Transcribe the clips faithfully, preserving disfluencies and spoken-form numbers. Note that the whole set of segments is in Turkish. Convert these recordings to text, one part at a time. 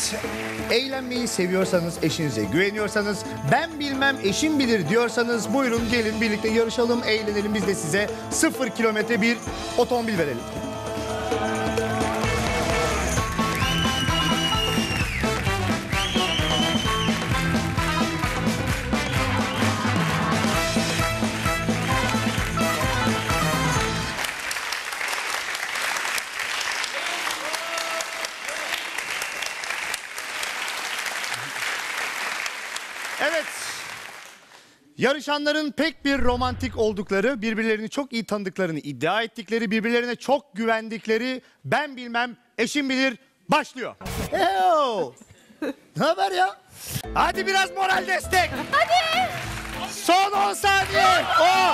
Evet, eğlenmeyi seviyorsanız, eşinize güveniyorsanız, ben bilmem eşim bilir diyorsanız buyurun gelin birlikte yarışalım, eğlenelim. Biz de size sıfır kilometre bir otomobil verelim. Evet, yarışanların pek bir romantik oldukları, birbirlerini çok iyi tanıdıklarını iddia ettikleri, birbirlerine çok güvendikleri ben bilmem eşim bilir başlıyor. Heyo! Ne haber ya? Hadi biraz moral destek. Hadi. Son on saniye. on.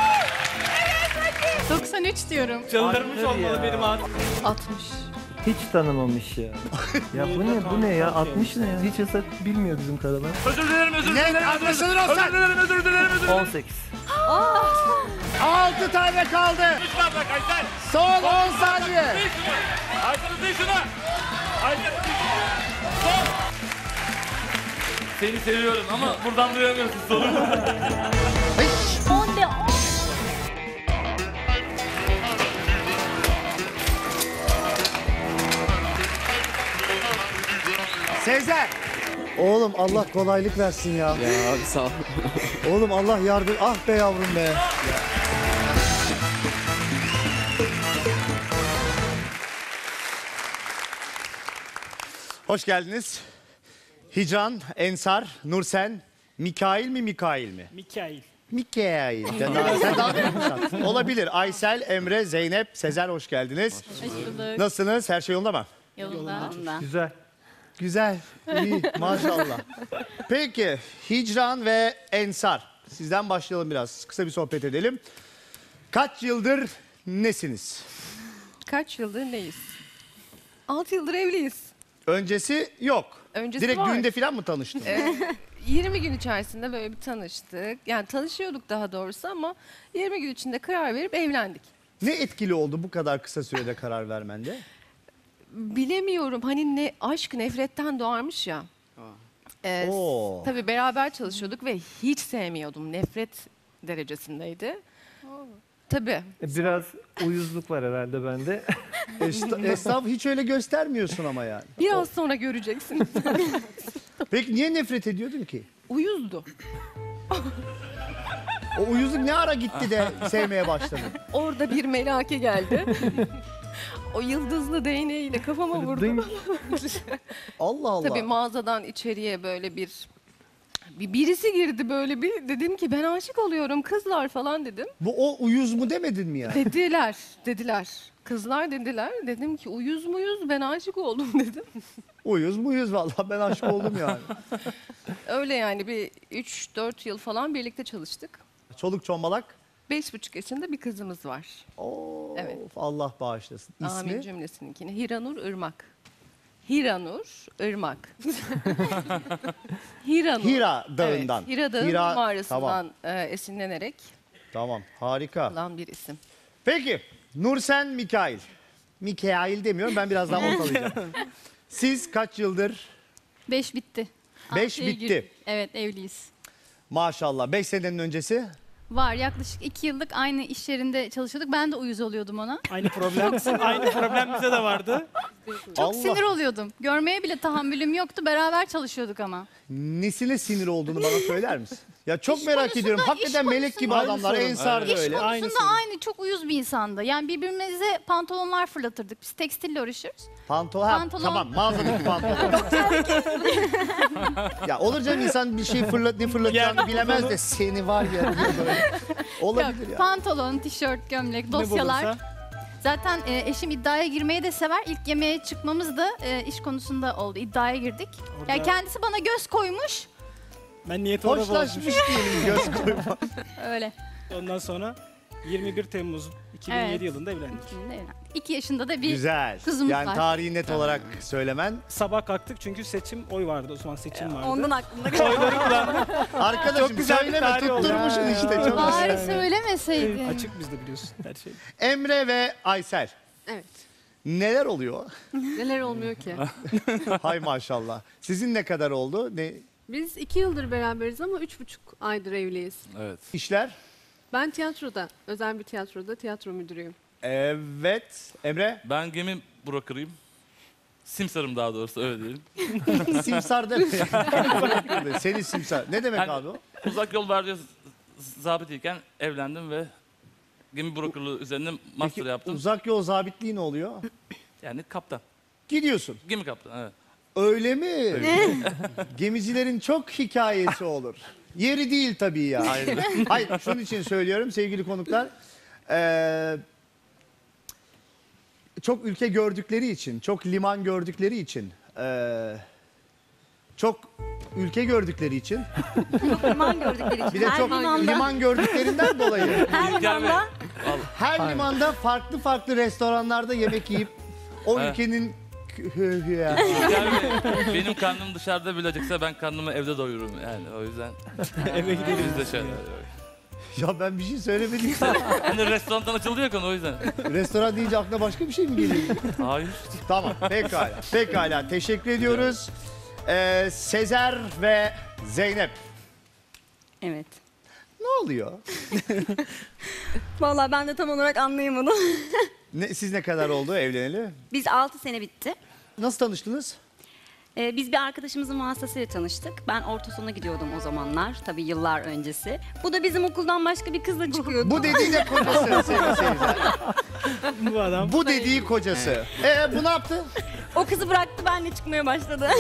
doksan üç diyorum. Çıldırmış olmalı benim ağzım. altmış. Hiç tanımamış ya. Ya bu ne bu ne ya? altmış ne ya? Hiç yasak bilmiyor bizim karalar. Özür dilerim, özür Ne? dilerim. Anlaşılır Özür olsan. dilerim, özür dilerim, özür dilerim. on sekiz. altı tane kaldı. Üç var bak Aysel. Son on saniye. Sil şunu. Aysel sil şunu. Aysel sil şunu. Son. Seni seviyorum ama buradan duyamıyorsun sorun. on de on. Sezer. Oğlum Allah kolaylık versin ya. Ya abi sağ ol. Oğlum Allah yardım. Ah be yavrum be. Hoş geldiniz. Hicran, Ensar, Nursen, Mikail mi Mikail mi? Mikail. Mikail. Sen daha, sen daha da yapmışsın. Olabilir. Aysel, Emre, Zeynep, Sezer hoş geldiniz. Hoş bulduk. Nasılsınız? Her şey yolunda mı? Yolunda. Güzel. Güzel, iyi, maşallah. Peki, Hicran ve Ensar. Sizden başlayalım biraz. Kısa bir sohbet edelim. Kaç yıldır nesiniz? Kaç yıldır neyiz? altı yıldır evliyiz. Öncesi yok. Öncesi Direkt var. düğünde falan mı tanıştın? yirmi gün içerisinde böyle bir tanıştık. Yani tanışıyorduk daha doğrusu ama yirmi gün içinde karar verip evlendik. Ne etkili oldu bu kadar kısa sürede karar vermende? Bilemiyorum hani ne aşk nefretten doğarmış ya. Ee, Oo. tabii beraber çalışıyorduk ve hiç sevmiyordum. Nefret derecesindeydi. Tabii. E, Biraz uyuzluk var herhalde bende. Esta- Estağf hiç öyle göstermiyorsun ama yani. Biraz sonra göreceksiniz. Peki niye nefret ediyordun ki? Uyuzdu. O uyuzluk ne ara gitti de sevmeye başladın? Orada bir melake geldi. O yıldızlı değneğiyle kafama vurdu. Ding. Allah Allah. Tabii mağazadan içeriye böyle bir, bir birisi girdi böyle bir dedim ki ben aşık oluyorum kızlar falan dedim. Bu o uyuz mu demedin mi yani? Dediler, dediler. Kızlar dediler. Dedim ki uyuz muyuz ben aşık oldum dedim. Uyuz muyuz vallahi ben aşık oldum yani. Öyle yani bir üç dört yıl falan birlikte çalıştık. Çoluk çombalak. beş buçuk yaşında bir kızımız var. Oo, Evet. Allah bağışlasın. İsmi? Amin cümlesininkini. Hiranur Irmak. Hiranur Irmak. Hiranur. Hira Dağı'ndan. Evet, Hira Dağı Hira- mağarasından tamam. e, esinlenerek Tamam harika. olan bir isim. Peki Nursen Mikail. Mikail demiyorum ben biraz daha ortalayacağım. Siz kaç yıldır? beş bitti. Beş Altıya bitti. girdik. Evet evliyiz. Maşallah beş senenin öncesi. Var yaklaşık iki yıllık aynı iş yerinde çalışıyorduk. Ben de uyuz oluyordum ona. Aynı problem, aynı problem bize de vardı. Çok Allah. sinir oluyordum. Görmeye bile tahammülüm yoktu. Beraber çalışıyorduk ama. Nesine sinir olduğunu bana söyler misin? Ya çok İş merak konusunda- ediyorum. iş Hakikaten melek gibi konusunda- adamlar. Aynı Ensar da sorun. İş öyle. konusunda Aynısı. aynı çok uyuz bir insandı. Yani birbirimize pantolonlar fırlatırdık. Biz tekstille uğraşıyoruz. Pantolon. Ha, Pantolon. Tamam mağazadaki pantolon. Ya olur canım insan bir şey fırlat, ne fırlatacağını Yerde bilemez bulduğunu- de seni var ya diye böyle. Olabilir Yok, ya. pantolon, tişört, gömlek, dosyalar. bulursa? Zaten e, eşim iddiaya girmeyi de sever. İlk yemeğe çıkmamız da e, iş konusunda oldu. İddiaya girdik. Orada- Yani kendisi bana göz koymuş. Ben niyeti orada Hoşlaşmış bozmuşum. diyelim göz koyma. Öyle. Ondan sonra yirmi bir Temmuz iki bin yedi Evet. yılında evlendik. Şimdi evlendik. İki yaşında da bir Güzel. kızımız Yani var. tarihi net olarak söylemen. Sabah kalktık çünkü seçim oy vardı. O zaman seçim vardı. Ondan aklımda Oyları kullandık. Arkadaşım Çok güzel bir söyleme tarih oldu. tutturmuşsun Ya. işte. Çok Bari söylemeseydin. Açık bizde biliyorsun her şey. Emre ve Aysel. Evet. Neler oluyor? Neler olmuyor ki? Hay maşallah. Sizin ne kadar oldu? Ne Biz iki yıldır beraberiz ama üç buçuk aydır evliyiz. Evet. işler? Ben tiyatroda, özel bir tiyatroda tiyatro müdürüyüm. Evet. Emre? Ben gemi brokerıyım. Simsarım daha doğrusu öyle diyelim. Simsar deme. Seni simsar. Ne demek Yani- abi o? Uzak yol vardiya zabit iken evlendim ve gemi brokerlığı üzerine master Peki, yaptım. uzak yol zabitliği ne oluyor? Yani kaptan. Gidiyorsun. Gemi kaptanı evet. Öyle mi? Gemicilerin çok hikayesi olur. Yeri değil tabii ya. Hayır. Hayır, şunun için söylüyorum sevgili konuklar. Ee, çok ülke gördükleri için, çok liman gördükleri için, ee, çok ülke gördükleri için, Liman gördükleri için. bir de her çok limanda, liman gördüklerinden dolayı her İlker Bey, limanda al. her limanda farklı farklı restoranlarda yemek yiyip o Evet. ülkenin İlker Bey, benim karnım dışarıda bile acıksa ben karnımı evde doyururum yani o yüzden. Eve gidelim. Biz de şöyle. ya ben bir şey söylemedim. Hani restorandan açıldı ya konu o yüzden. Restoran deyince aklına başka bir şey mi geliyor? Hayır. Tamam, pekala. Pekala, teşekkür ediyoruz. Ee, Sezer ve Zeynep. Evet. Ne oluyor? Vallahi ben de tam olarak anlayamadım. Ne, siz ne kadar oldu evleneli? Biz altı sene bitti. Nasıl tanıştınız? Ee, biz bir arkadaşımızın vasıtasıyla tanıştık. Ben orta sona gidiyordum o zamanlar. Tabii yıllar öncesi. Bu da bizim okuldan başka bir kızla çıkıyordu. Bu dediği de kocası sevgili seyirciler. Bu adam. Bu dediği kocası. Ee, bu ne yaptı? O kızı bıraktı, benle çıkmaya başladı.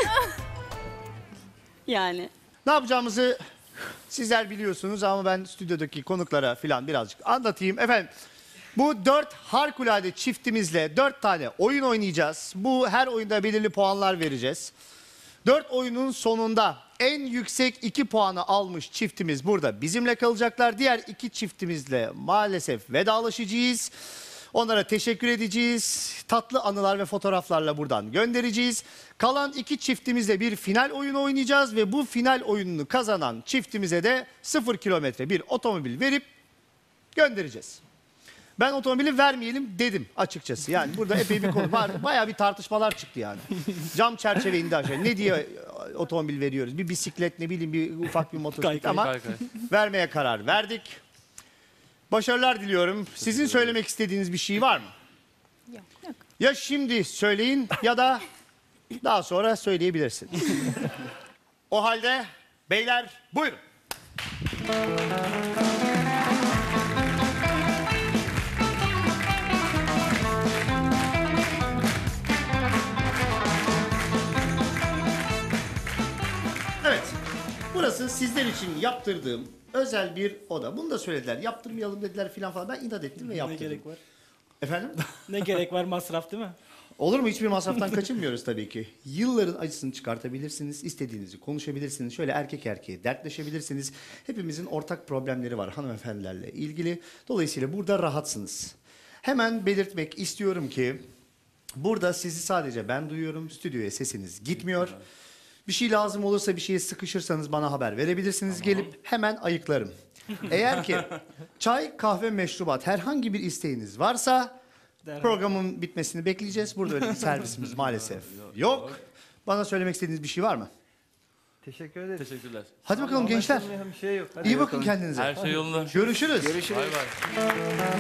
Yani. Ne yapacağımızı sizler biliyorsunuz ama ben stüdyodaki konuklara filan birazcık anlatayım. Efendim, bu dört harikulade çiftimizle dört tane oyun oynayacağız. Bu her oyunda belirli puanlar vereceğiz. Dört oyunun sonunda en yüksek iki puanı almış çiftimiz burada bizimle kalacaklar. Diğer iki çiftimizle maalesef vedalaşacağız. Onlara teşekkür edeceğiz. Tatlı anılar ve fotoğraflarla buradan göndereceğiz. Kalan iki çiftimizle bir final oyunu oynayacağız ve bu final oyununu kazanan çiftimize de sıfır kilometre bir otomobil verip göndereceğiz. Ben otomobili vermeyelim dedim açıkçası. Yani burada epey bir konu var. Bayağı bir tartışmalar çıktı yani. Cam çerçeve indi aşağı. Ne diye otomobil veriyoruz? Bir bisiklet, ne bileyim, bir ufak bir motosiklet Kaykay, ama kaykay. vermeye karar verdik. Başarılar diliyorum. Sizin söylemek istediğiniz bir şey var mı? Yok, yok. Ya şimdi söyleyin ya da daha sonra söyleyebilirsin. O halde beyler buyurun. Evet. Burası sizler için yaptırdığım özel bir oda. Bunu da söylediler. Yaptırmayalım dediler filan falan. Ben inat ettim ve Ne yaptırdım. gerek var? Efendim? Ne gerek var, masraf değil mi? Olur mu? Hiçbir masraftan kaçınmıyoruz tabii ki. Yılların acısını çıkartabilirsiniz, istediğinizi konuşabilirsiniz. Şöyle erkek erkeğe dertleşebilirsiniz. Hepimizin ortak problemleri var hanımefendilerle ilgili. Dolayısıyla burada rahatsınız. Hemen belirtmek istiyorum ki burada sizi sadece ben duyuyorum. Stüdyoya sesiniz gitmiyor. Bir şey lazım olursa, bir şeye sıkışırsanız bana haber verebilirsiniz. Gelip hemen ayıklarım. Eğer ki çay, kahve, meşrubat herhangi bir isteğiniz varsa Derhal. programın bitmesini bekleyeceğiz. Burada öyle bir servisimiz maalesef yok. Bana söylemek istediğiniz bir şey var mı? Teşekkür ederim. Teşekkürler. Hadi bakalım gençler. Anlaşılmayan bir şey yok. Hadi İyi bakın bakalım. kendinize. Her şey yolunda. Görüşürüz. Bay bay.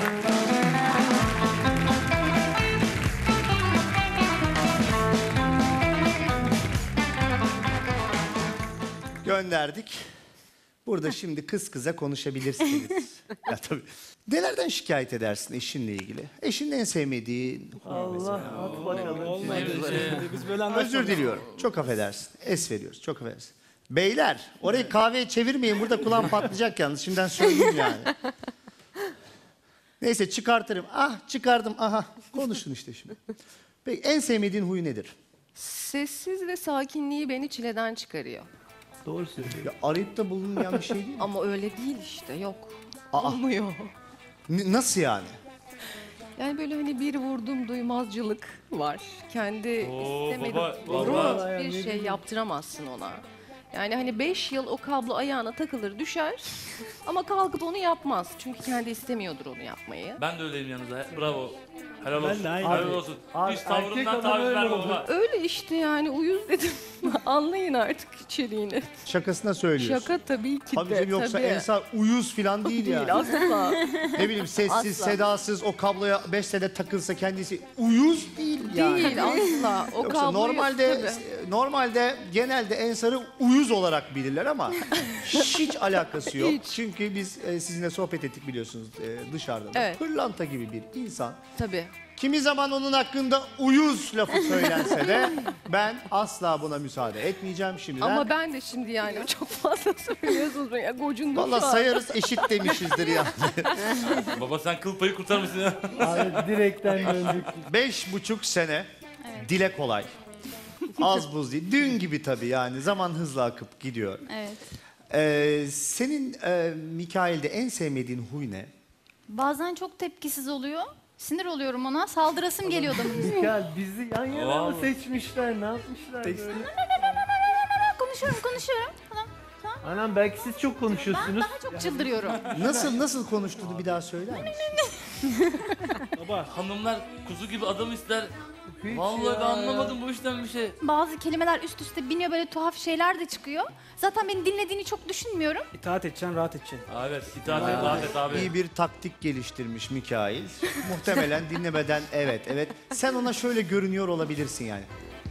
Gönderdik. Burada şimdi kız kıza konuşabilirsiniz. Ya tabii. Nelerden şikayet edersin eşinle ilgili? Eşinin en sevmediği... Allah at bakalım. Olmadı. Şey- Biz böyle anlaşmadık. Özür diliyorum. Çok affedersin. Es veriyoruz. Çok affedersin. Beyler, orayı kahveye çevirmeyin. Burada kulağım patlayacak yalnız. Şimdiden söyleyeyim yani. Neyse çıkartırım. Ah çıkardım. Aha. Konuşun işte şimdi. Peki en sevmediğin huyu nedir? Sessiz ve sakinliği beni çileden çıkarıyor. Doğru söylüyor. Ya arayıp da bulunmayan bir şey değil mi? Ama öyle değil işte, yok. Aa. Olmuyor. N- nasıl yani? Yani böyle hani bir vurdum duymazcılık var. Kendi Oo, istemediği baba, doğru baba. bir şey yaptıramazsın ona. Yani hani beş yıl o kablo ayağına takılır düşer ama kalkıp onu yapmaz. Çünkü kendi istemiyordur onu yapmayı. Ben de öyleyim yanınızda. Bravo. Helal Ben olsun. de aynı. Helal olsun. Abi, Hiç erkek tavrından adam taviz öyle verme olur. baba. Öyle işte yani uyuz dedim. Anlayın artık içeriğini. Şakasına söylüyorsun. Şaka tabii ki Tabii de. canım, yoksa tabii. Ensar uyuz falan değil yani. Değil asla. Ne bileyim sessiz, Asla. sedasız o kabloya beş sene takılsa kendisi uyuz değil yani. Değil asla. O Yoksa kabloyu normalde tabii. normalde genelde Ensar'ı uyuz olarak bilirler ama hiç alakası yok. Hiç. Çünkü biz e, sizinle sohbet ettik biliyorsunuz e, dışarıda. da. Evet. Pırlanta gibi bir insan. Tabii. Kimi zaman onun hakkında uyuz lafı söylense de ben asla buna müsaade etmeyeceğim şimdiden. Ama ben de şimdi yani çok fazla söylüyorsunuz. Ya gocundum Vallahi şu an. sayarız eşit demişizdir yani. Baba sen kıl payı kurtarmışsın ya. Abi direkten döndük. Beş buçuk sene dile kolay. Az buz değil. Dün gibi tabii yani zaman hızla akıp gidiyor. Evet. Ee, senin e, Mikail'de en sevmediğin huy ne? Bazen çok tepkisiz oluyor. Sinir oluyorum ona. Saldırasım geliyor adamın. Mikael bizi yan yana mı Vallahi. seçmişler? Ne yapmışlar böyle? konuşuyorum konuşuyorum. Falan. Anam belki siz çok Ben konuşuyorsunuz. daha çok çıldırıyorum. Nasıl nasıl konuştuğunu bir daha söyler misin? Baba Hanımlar kuzu gibi adam ister. Hiç Vallahi ya. ben anlamadım bu işten bir şey. Bazı kelimeler üst üste biniyor, böyle tuhaf şeyler de çıkıyor. Zaten beni dinlediğini çok düşünmüyorum. itaat edeceksin, rahat edeceksin. Aa, Evet, itaat et, rahat et abi. İyi bir taktik geliştirmiş Mikail. Muhtemelen dinlemeden evet evet. Sen ona şöyle görünüyor olabilirsin yani.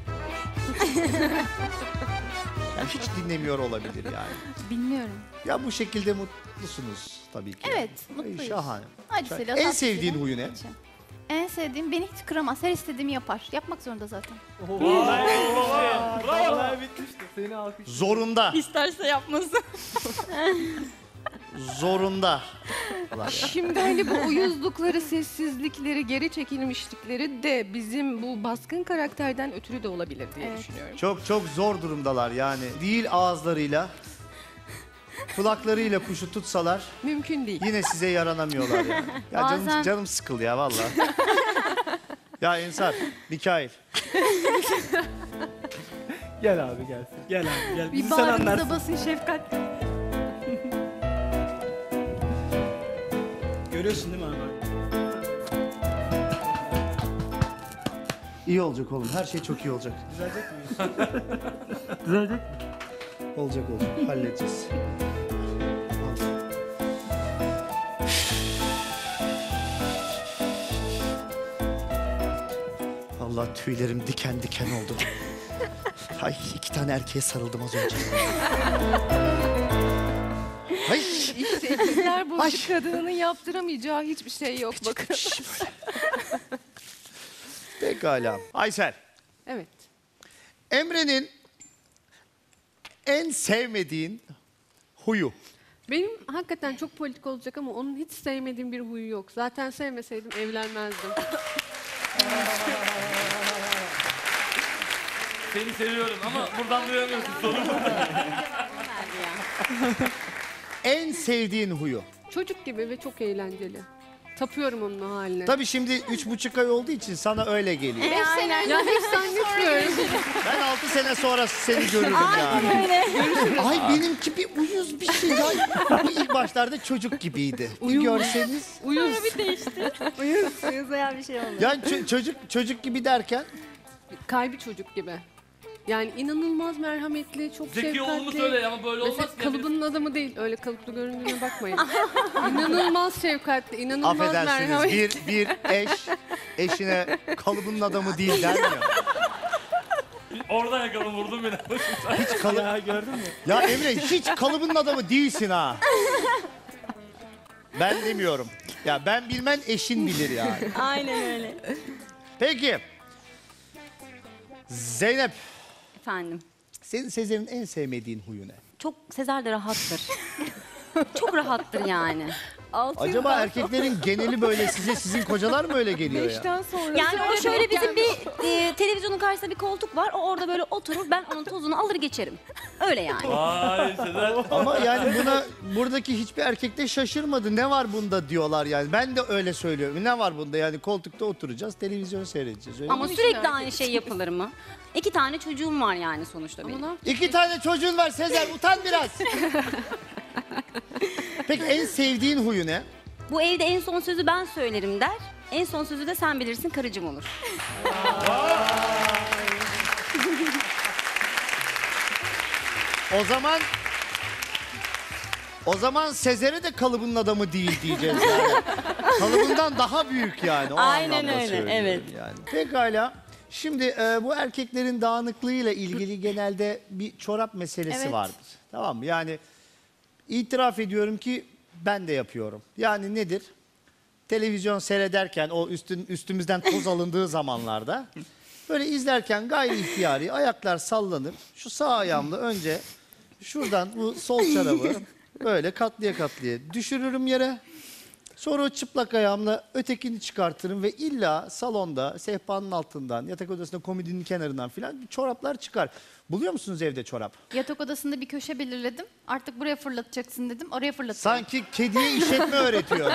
Yani hiç dinlemiyor olabilir yani. Bilmiyorum. Ya bu şekilde mutlusunuz tabii ki. Evet, Ay, mutluyuz. şahane. Acısıyla, En tatlısıyla sevdiğin huyu ne? geçin. En sevdiğim, beni hiç kıramaz. Her istediğimi yapar. Yapmak zorunda zaten. Vallahi bitmişti. Seni alkış. Zorunda. İsterse yapmasın. Zorunda. Şimdi hani bu uyuzlukları, sessizlikleri, geri çekilmişlikleri de bizim bu baskın karakterden ötürü de olabilir diye Evet. düşünüyorum. Çok çok zor durumdalar yani. Değil ağızlarıyla, kulaklarıyla kuşu tutsalar Mümkün değil. yine size yaranamıyorlar yani. Ya canım, Bazen- canım sıkıldı ya vallahi. Ya Ensar, Mikail. Gel abi gelsin. Gel abi gel. Bir Bizi sen anlarsın. bağrınıza basın şefkat. Görüyorsun değil mi abi? İyi olacak oğlum. Her şey çok iyi olacak. Düzelecek mi? Düzelecek. Olacak olacak. Halledeceğiz. Allah tüylerim diken diken oldu. Ay iki tane erkeğe sarıldım az önce. Ay. İşte ikizler burcu Ay. kadının yaptıramayacağı hiçbir şey yok bakın. Pekala. Aysel. Evet. Emre'nin en sevmediğin huyu. Benim hakikaten çok politik olacak ama onun hiç sevmediğim bir huyu yok. Zaten sevmeseydim evlenmezdim. Seni seviyorum ama buradan duyamıyorsun sorun. En sevdiğin huyu. Çocuk gibi ve çok eğlenceli. Tapıyorum onun haline. Tabii şimdi üç buçuk ay olduğu için sana öyle geliyor. Beş sene önce Ya hiç zannetmiyorum. Ben altı sene sonra seni görürüm yani. Ay benimki bir uyuz bir şey. Ya. Bu ilk başlarda çocuk gibiydi. Bir görseniz. Uyuz. bir değişti. Uyuz. Uyuzayan bir şey oldu. Yani ço- çocuk çocuk gibi derken Kalbi çocuk gibi. Yani inanılmaz merhametli, çok Zeki olduğunu şefkatli. söyle ama böyle Mesela olmaz ki. kalıbının adamı değil. Öyle kalıplı göründüğüne bakmayın. İnanılmaz şefkatli, inanılmaz affedersiniz merhametli. bir bir eş eşine kalıbının adamı değil der mi? Oradan yakalım vurdun beni. Hiç kalı- Ya gördün mü? Ya Emre hiç kalıbının adamı değilsin ha. Ben demiyorum. Ya ben bilmem eşin bilir yani. Aynen öyle. Peki. Zeynep, Efendim. senin Sezer'in en sevmediğin huyu ne? Çok Sezer de rahattır. Çok rahattır yani. Altı Acaba yıldan erkeklerin geneli böyle size, sizin kocalar mı öyle geliyor ya? beşten sonra Yani o şöyle bizim bir e, televizyonun karşısında bir koltuk var. O orada böyle oturur. Ben onun tozunu alır geçerim. Öyle yani. Vay Sezer. Ama yani buna buradaki hiçbir erkek de şaşırmadı. Ne var bunda diyorlar yani. Ben de öyle söylüyorum. Ne var bunda yani koltukta oturacağız, televizyon seyredeceğiz. Öyle Ama mi? sürekli aynı şey yapılır mı? İki tane çocuğum var yani sonuçta Ama benim. ne yapacağız? İki tane çocuğun var Sezer, utan biraz. Peki en sevdiğin huyu ne? Bu evde en son sözü ben söylerim der. En son sözü de sen bilirsin karıcığım olur. O zaman o zaman Sezer'e de kalıbının adamı değil diyeceğiz yani. Kalıbından daha büyük yani. O Aynen anlamda öyle, söylüyorum evet. Yani. Pekala. Şimdi e, bu erkeklerin dağınıklığıyla ilgili genelde bir çorap meselesi Evet. vardır. Tamam mı? Yani itiraf ediyorum ki ben de yapıyorum. Yani nedir? Televizyon seyrederken o üstün, üstümüzden toz alındığı zamanlarda böyle izlerken gayri ihtiyari ayaklar sallanır. Şu sağ ayağımla önce şuradan bu sol çorabı böyle katlıya katlıya düşürürüm yere. Sonra o çıplak ayağımla ötekini çıkartırım ve illa salonda sehpanın altından, yatak odasında komodinin kenarından filan çoraplar çıkar. Buluyor musunuz evde çorap? Yatak odasında bir köşe belirledim. Artık buraya fırlatacaksın dedim. Oraya fırlatıyorum. Sanki kediye işletme öğretiyor.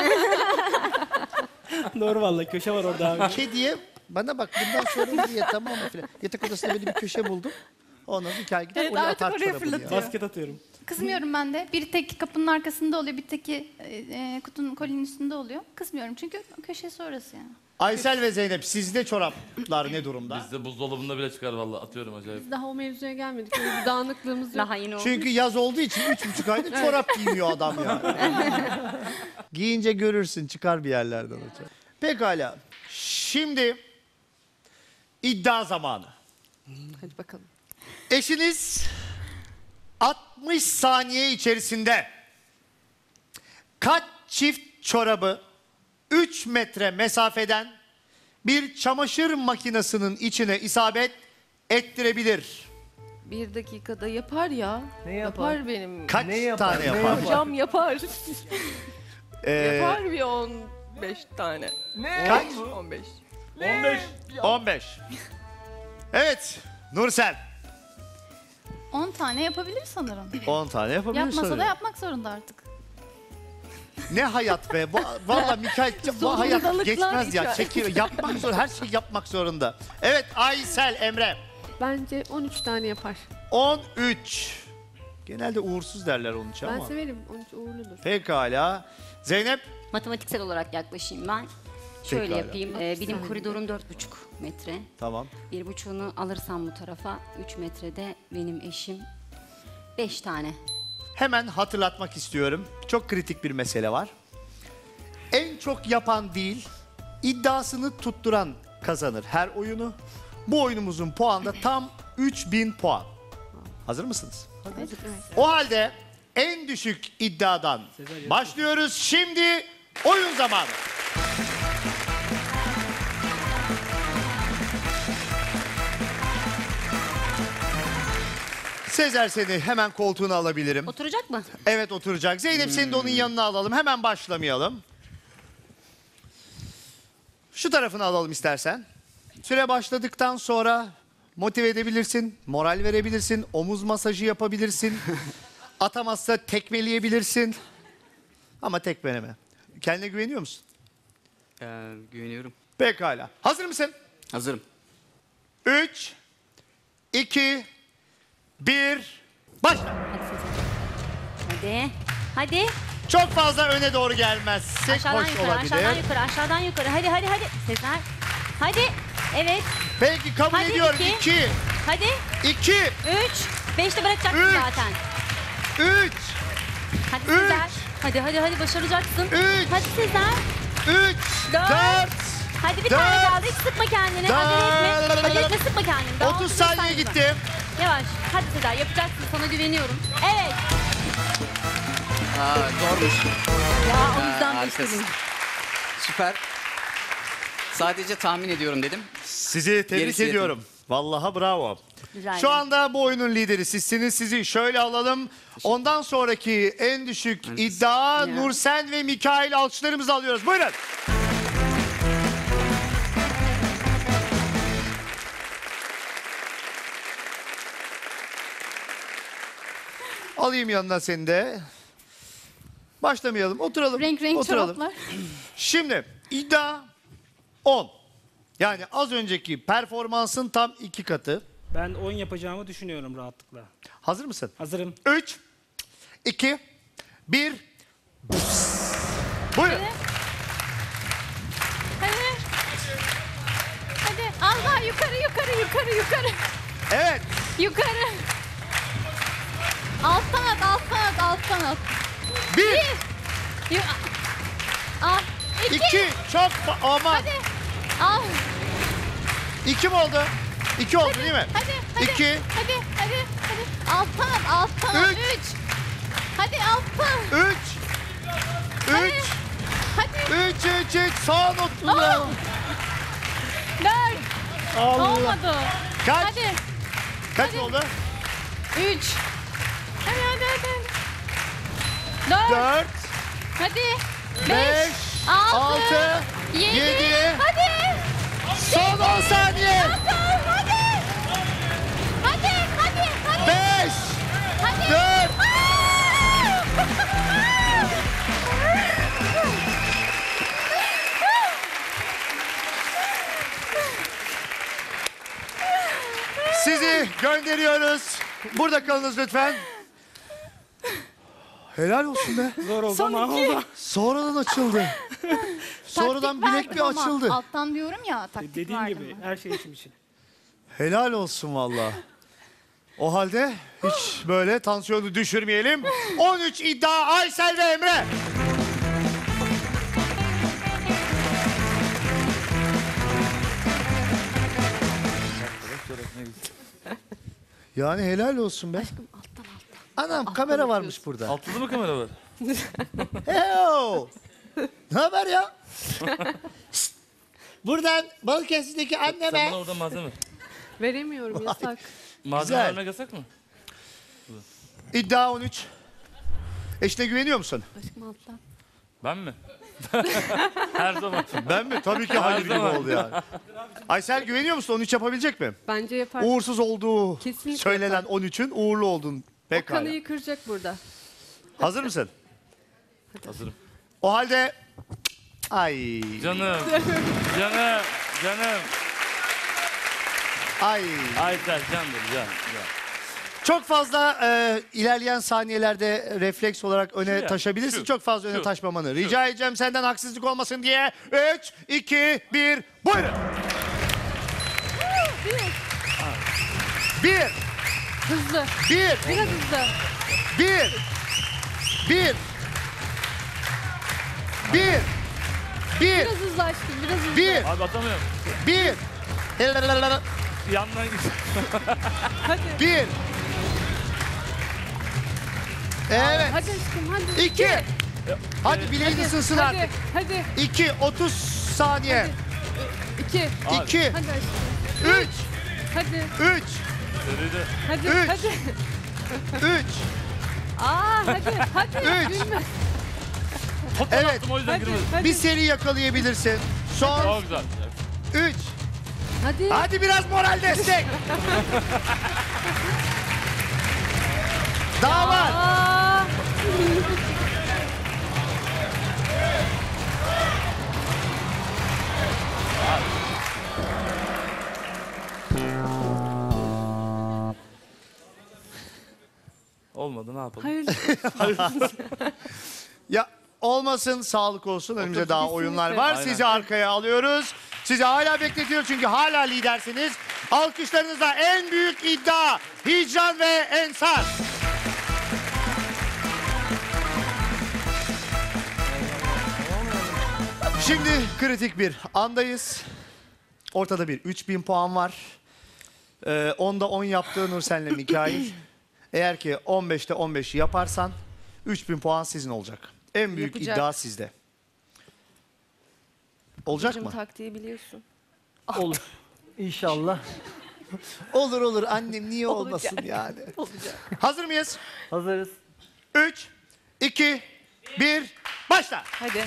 Doğru vallahi köşe var orada abi. Kediye bana bak bundan sonra diye tamam mı filan. Yatak odasında böyle bir köşe buldum. Ondan sonra hikaye gider Evet, oraya artık atar oraya çorabını ya. fırlatıyor. Basket atıyorum. Kızmıyorum ben de. Bir tek kapının arkasında oluyor, bir teki e, e, kutunun kolinin üstünde oluyor. Kızmıyorum çünkü köşesi orası yani. Aysel ve Zeynep sizde çoraplar ne durumda? Bizde buzdolabında bile çıkar vallahi atıyorum acayip. Biz daha o mevzuya gelmedik. Öyle bir dağınıklığımız yok. Daha yeni oldu. Çünkü yaz olduğu için üç buçuk ayda çorap giymiyor adam ya. Giyince görürsün çıkar bir yerlerden o çorap. Pekala. Şimdi iddia zamanı. Hadi bakalım. Eşiniz altmış saniye içerisinde kaç çift çorabı üç metre mesafeden bir çamaşır makinesinin içine isabet ettirebilir? Bir dakikada yapar ya. Ne yapar? Yapar benim. Kaç Ne yapar, tane ne yapar? yapar? Hocam yapar. Ee, yapar bir on beş tane. Kaç? on beş. on beş. Evet. Nursel. on tane yapabilir sanırım. on tane yapabilir Yapmasa da sanırım. yapmak zorunda artık. Ne hayat be. Va- Vallahi Mikail bu hayat Zorundalıklar geçmez ya. içer. Çekiyor. Yapmak zor. Her şey yapmak zorunda. Evet Aysel, Emre. Bence on üç tane yapar. on üç. Genelde uğursuz derler onun için Ben ama. severim. on üç uğurludur. Pekala. Zeynep. Matematiksel olarak yaklaşayım ben. Şöyle Pekala. yapayım. Ee, benim koridorum dört buçuk metre. Tamam. Bir buçuğunu alırsam bu tarafa üç metrede benim eşim beş tane. Hemen hatırlatmak istiyorum. Çok kritik bir mesele var. En çok yapan değil, iddiasını tutturan kazanır her oyunu. Bu oyunumuzun puanı da tam üç bin puan. Hazır mısınız? O halde en düşük iddiadan başlıyoruz. Şimdi oyun zamanı. Sezer seni hemen koltuğuna alabilirim. Oturacak mı? Evet oturacak. Zeynep seni de onun yanına alalım. Hemen başlamayalım. Şu tarafını alalım istersen. Süre başladıktan sonra motive edebilirsin, moral verebilirsin, omuz masajı yapabilirsin. Atamazsa tekmeleyebilirsin. Ama tekmeleme. Kendine güveniyor musun? Ee, güveniyorum. Pekala. Hazır mısın? Hazırım. Üç, iki, bir, başla. Hadi. Hadi. Çok fazla öne doğru gelmezsek Aşağıdan hoş yukarı, olabilir. aşağıdan yukarı, aşağıdan yukarı. Hadi, hadi, hadi. Sezer. Hadi. Evet. Peki kabul Hadi ediyorum. iki. İki, Hadi. iki, Üç. Beşte bırakacaksın Üç. zaten. üç, Hadi Üç. Sezer. Hadi, hadi, hadi başaracaksın. Üç. Hadi Sezer. üç, Dört. dört, Hadi bir Dört. tane kaldı. Hiç sıkma kendini. Dört. Acele etme. Acele etme, sıkma kendini. Daha otuz otuz saniye var. gitti. Yavaş. Hadi Sezer yapacaksın. Sana güveniyorum. Evet. Aa, zormuş. Ya o yüzden harikasın. bekledim. Süper. Sadece tahmin ediyorum dedim. Sizi tebrik Gerisi ediyorum. Vallahi bravo. Güzel. Şu anda bu oyunun lideri sizsiniz. Sizi şöyle alalım. Ondan sonraki en düşük iddia Nursen ve Mikail alkışlarımızı alıyoruz. Buyurun. Alayım yanına seni de. Başlamayalım. Oturalım. Renk renk Oturalım. çoraplar. Şimdi iddia on. Yani az önceki performansın tam iki katı. Ben on yapacağımı düşünüyorum rahatlıkla. Hazır mısın? Hazırım. üç, iki, bir. Buyurun. Hadi. Biraz daha yukarı yukarı yukarı yukarı. Evet. Yukarı. Alttan at alttan at alttan at. Bir, Yu- Al. İki. iki, çok fa- aman. Hadi. Al. İki mi oldu? İki oldu değil mi? Hadi hadi. İki. Hadi hadi hadi. Alttan at alttan at. Üç. Üç. Hadi alttan. Üç. Üç. Hadi. Üç, üç, üç. Son otuz. Aa! Dört. Allah. Olmadı. Kaç? Hadi. Kaç hadi. oldu? Üç. Hadi hadi hadi. Dört. Dört, Hadi. Beş. beş, Altı. altı, Yedi. yedi. Hadi. Son on saniye. Hadi. Hadi. Hadi. Hadi. Beş, Hadi. dört. Sizi gönderiyoruz. Burada kalınız lütfen. Helal olsun be. Zor oldu ama oldu. Sonradan açıldı. Sonradan Taktik bilek bir verdim ama açıldı. Alttan diyorum ya taktik Dediğim verdim gibi ben. her şey için için. Helal olsun valla. O halde hiç böyle tansiyonu düşürmeyelim. on üç iddia Aysel ve Emre. Yani helal olsun be. Aşkım alttan alttan. Anam kamera varmış burada. Altıda mı kamera var? Heyo. Ne haber ya? Şşt! Buradan Balıkesir'deki Sen bana anneme. orada malzeme. Veremiyorum yasak. Malzeme Güzel. vermek yasak mı? İddia on üç. Eşine güveniyor musun? Aşkım alttan. Ben mi? Her zaman. Ben mi? Tabii ki hayır gibi zaman. oldu yani. Aysel güveniyor musun? on üç yapabilecek mi? Bence yapar. Uğursuz olduğu Kesinlikle söylenen yapar. on üçün uğurlu oldun. O Pekala. kanıyı kıracak burada. Hazır mısın? Hazırım. O halde ay Canım. Canım. Canım. ay Aysel candır can. can. çok fazla e, ilerleyen saniyelerde refleks olarak öne Şu ya, taşabilirsin. şu, Çok fazla öne şu, taşmamanı rica edeceğim senden haksızlık olmasın diye. üç, iki, bir, buyurun. Bir, Hızlı. bir, Biraz hızlı. bir, bir, bir, bir, Biraz hızlı aşkım. Biraz hızlı. bir, Abi atamıyorum. bir, Yandan git. bir. Evet. Hadi aşkım hadi. İki. Hadi bileğin ısınsın Hadi. artık. Hadi. İki, otuz saniye. İki. Abi. İki, Hadi aşkım. üç, Hadi. üç, Seride. Hadi. Üç. Hadi. üç. Aa hadi. Hadi. Üç. Gülme. Topla Evet. attım o yüzden Hadi. girmedim. Hadi. Bir seri yakalayabilirsin. Son Çok güzel. üç. Hadi. Hadi biraz moral destek. Daha var. Aa. Olmadı ne yapalım? Hayır. Ya olmasın, sağlık olsun. Önümüzde daha kesinlikle. oyunlar var. Aynen. Sizi arkaya alıyoruz. Sizi hala bekletiyor çünkü hala lidersiniz. Alkışlarınızla en büyük iddia Hicran ve Ensar. Şimdi kritik bir andayız. Ortada bir üç bin puan var. Ee, onda on yaptığı Nursen'le Mikail. Eğer ki on beşte on beş yaparsan üç bin puan sizin olacak. En büyük Yapacak. iddia sizde. Olacak Bizim mı? taktiği biliyorsun. Olur. İnşallah. Olur olur annem niye olmasın Olacak. yani. Olacak. Hazır mıyız? Hazırız. üç, iki, bir, başla. Hadi.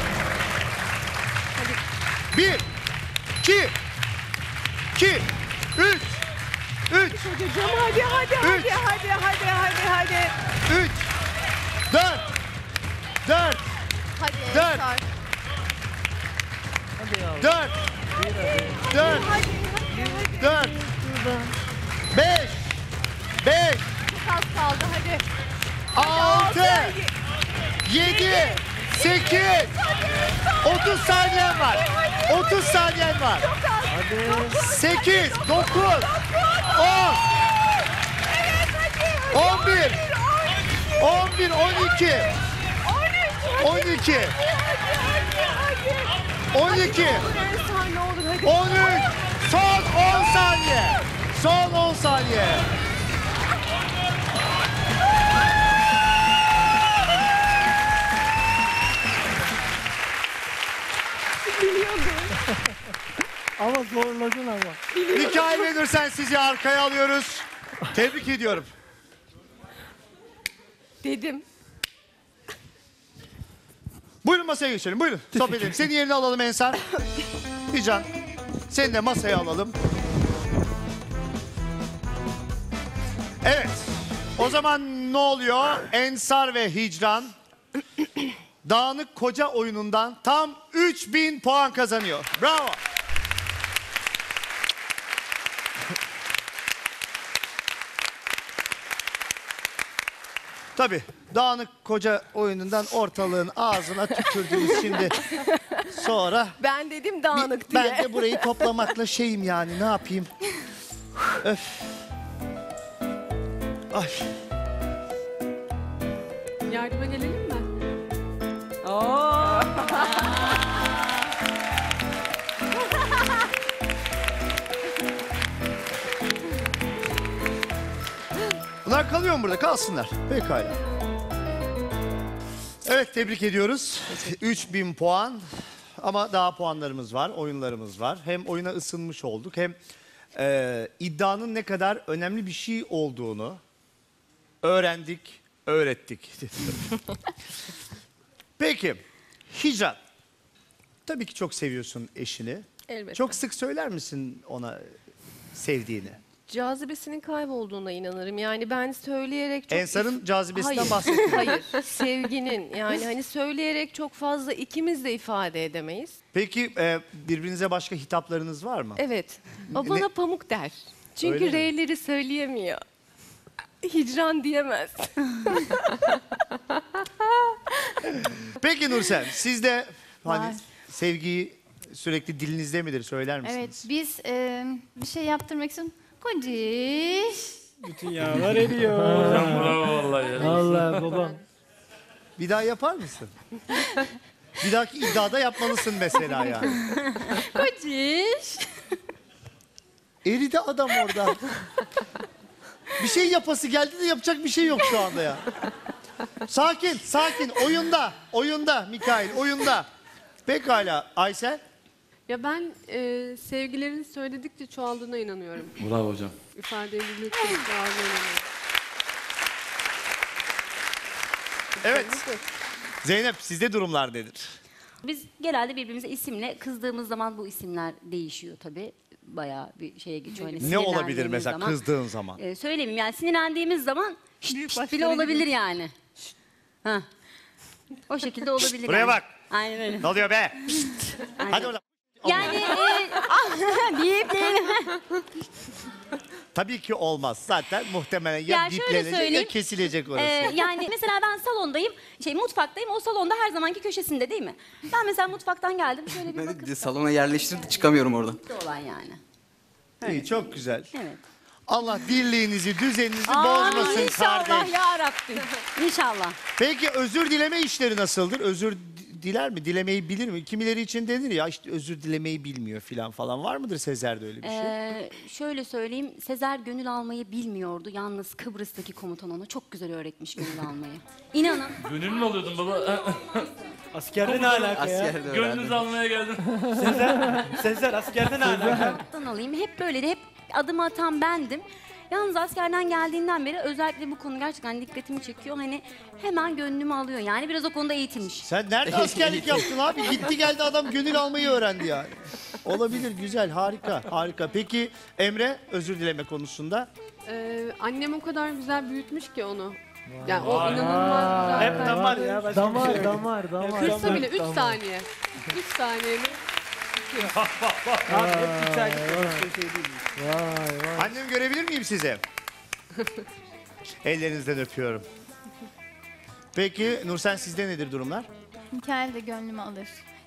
bir, iki, iki, üç, üç, Hocam hadi hadi Üç. hadi hadi hadi hadi hadi. üç, dört, dört, Hadi Dört. Ensar. Hadi ya. dört, dört, dört, beş, beş, Çok az kaldı hadi. altı, yedi, sekiz, otuz saniyen var. otuz saniyen var. sekiz, dokuz, on, on bir, on bir, on iki, on iki, on iki, on üç, son on saniye, son on saniye. Ama zorladın ama. Mikail ve Nursen, sizi arkaya alıyoruz. Tebrik ediyorum. Dedim. Buyurun masaya geçelim. Buyurun. Sohbet edelim. Senin yerini alalım Ensar. Hicran. Seni de masaya alalım. Evet. O zaman ne oluyor? Ensar ve Hicran Dağınık Koca oyunundan tam üç bin puan kazanıyor. Bravo. Tabii Dağınık Koca oyunundan ortalığın ağzına tükürdünüz şimdi. Sonra Ben dedim dağınık bir- diye. ben de burayı toplamakla şeyim yani, ne yapayım? Öf. Ay. Yardıma gelelim mi? Bunlar kalıyor mu burada? Kalsınlar. Pekala. Evet, tebrik ediyoruz. üç bin puan. Ama daha puanlarımız var, oyunlarımız var. Hem oyuna ısınmış olduk, hem e, iddianın ne kadar önemli bir şey olduğunu öğrendik, öğrettik. Peki, Hicran. Tabii ki çok seviyorsun eşini. Elbette. Çok sık söyler misin ona sevdiğini? Cazibesinin kaybolduğuna inanırım. Yani ben söyleyerek çok... Ensar'ın cazibesinden Hayır, bahsetmiyorum. hayır. Sevginin, yani hani söyleyerek çok fazla ikimiz de ifade edemeyiz. Peki e, birbirinize başka hitaplarınız var mı? Evet. O bana Ne- pamuk der. Çünkü Öyle mi? R'leri söyleyemiyor. Hicran diyemez. Peki Nursen, siz de hani Var. sevgiyi sürekli dilinizde midir, söyler misiniz? Evet, biz e, bir şey yaptırmak için kociş. Bütün yağlar eriyor. Bravo vallahi ya. Allah babam. Bir daha yapar mısın? Bir dahaki iddiada yapmalısın mesela yani. Kociş. Eridi adam orada. Bir şey yapası geldi de yapacak bir şey yok şu anda ya. Sakin, sakin. Oyunda, oyunda Mikail, oyunda. Pekala Aysel. Ya ben e, sevgilerin söyledikçe çoğaldığına inanıyorum. Bravo hocam. İfade edildikçe çoğaldığına inanıyorum. Evet. Zeynep, sizde durumlar nedir? Biz genelde birbirimize isimle kızdığımız zaman bu isimler değişiyor tabii. Bayağı bir şeye geçiyor. Hani Ne olabilir sinirlendiğimiz mesela zaman. kızdığın zaman? Ee, söyleyeyim yani sinirlendiğimiz zaman şşt, şşt bile olabilir yani. Ha. O şekilde olabilir Buraya yani. bak. Aynen öyle. Ne oluyor be? Aynen. Hadi oradan. Yani e, bip değil. Tabii ki olmaz. Zaten muhtemelen ya, Ya şöyle biplenecek ya söyleyeyim. kesilecek orası. Ee, yani mesela ben salondayım, şey mutfaktayım. O salonda her zamanki köşesinde değil mi? Ben mesela mutfaktan geldim. Şöyle bir Ben bakıp de salona yerleştirdi, çıkamıyorum oradan. olan yani. İyi, çok güzel. Evet. Allah dirliğinizi, düzeninizi Amin bozmasın inşallah kardeş. ya Rabbim. İnşallah. Peki özür dileme işleri nasıldır? Özür di- diler mi? Dilemeyi bilir mi? Kimileri için denir ya işte özür dilemeyi bilmiyor filan falan. Var mıdır Sezer'de öyle bir şey? Ee, şöyle söyleyeyim, Sezer gönül almayı bilmiyordu. Yalnız Kıbrıs'taki komutan ona çok güzel öğretmiş gönül almayı. İnanın. Gönül mü alıyordun baba? Askerde ne alaka ya? Askerde Gönlünüzü öğrendim. almaya geldim. Sezer, Sezer askerde ne alaka? Alttan alayım. Hep böyle de hep adım atan bendim. Yalnız askerden geldiğinden beri özellikle bu konu gerçekten dikkatimi çekiyor. Hani hemen gönlümü alıyor. Yani biraz o konuda eğitilmiş. Sen nerede askerlik yaptın abi? Gitti geldi adam gönül almayı öğrendi yani. Olabilir, güzel, harika, harika. Peki Emre, özür dileme konusunda? E, annem o kadar güzel büyütmüş ki onu. Yani o inanılmaz güzel. Hep damar ya. başka bir şey Damar, yok. damar, damar. Kırsa bile üç damar. saniye. üç saniyede. Abi hep bıçağa gidiyor. Başka şey değil. Vay vay. Annem görebilir miyim size? Ellerinizden öpüyorum. Peki Nursen, sizde nedir durumlar? Mikail de gönlümü alır.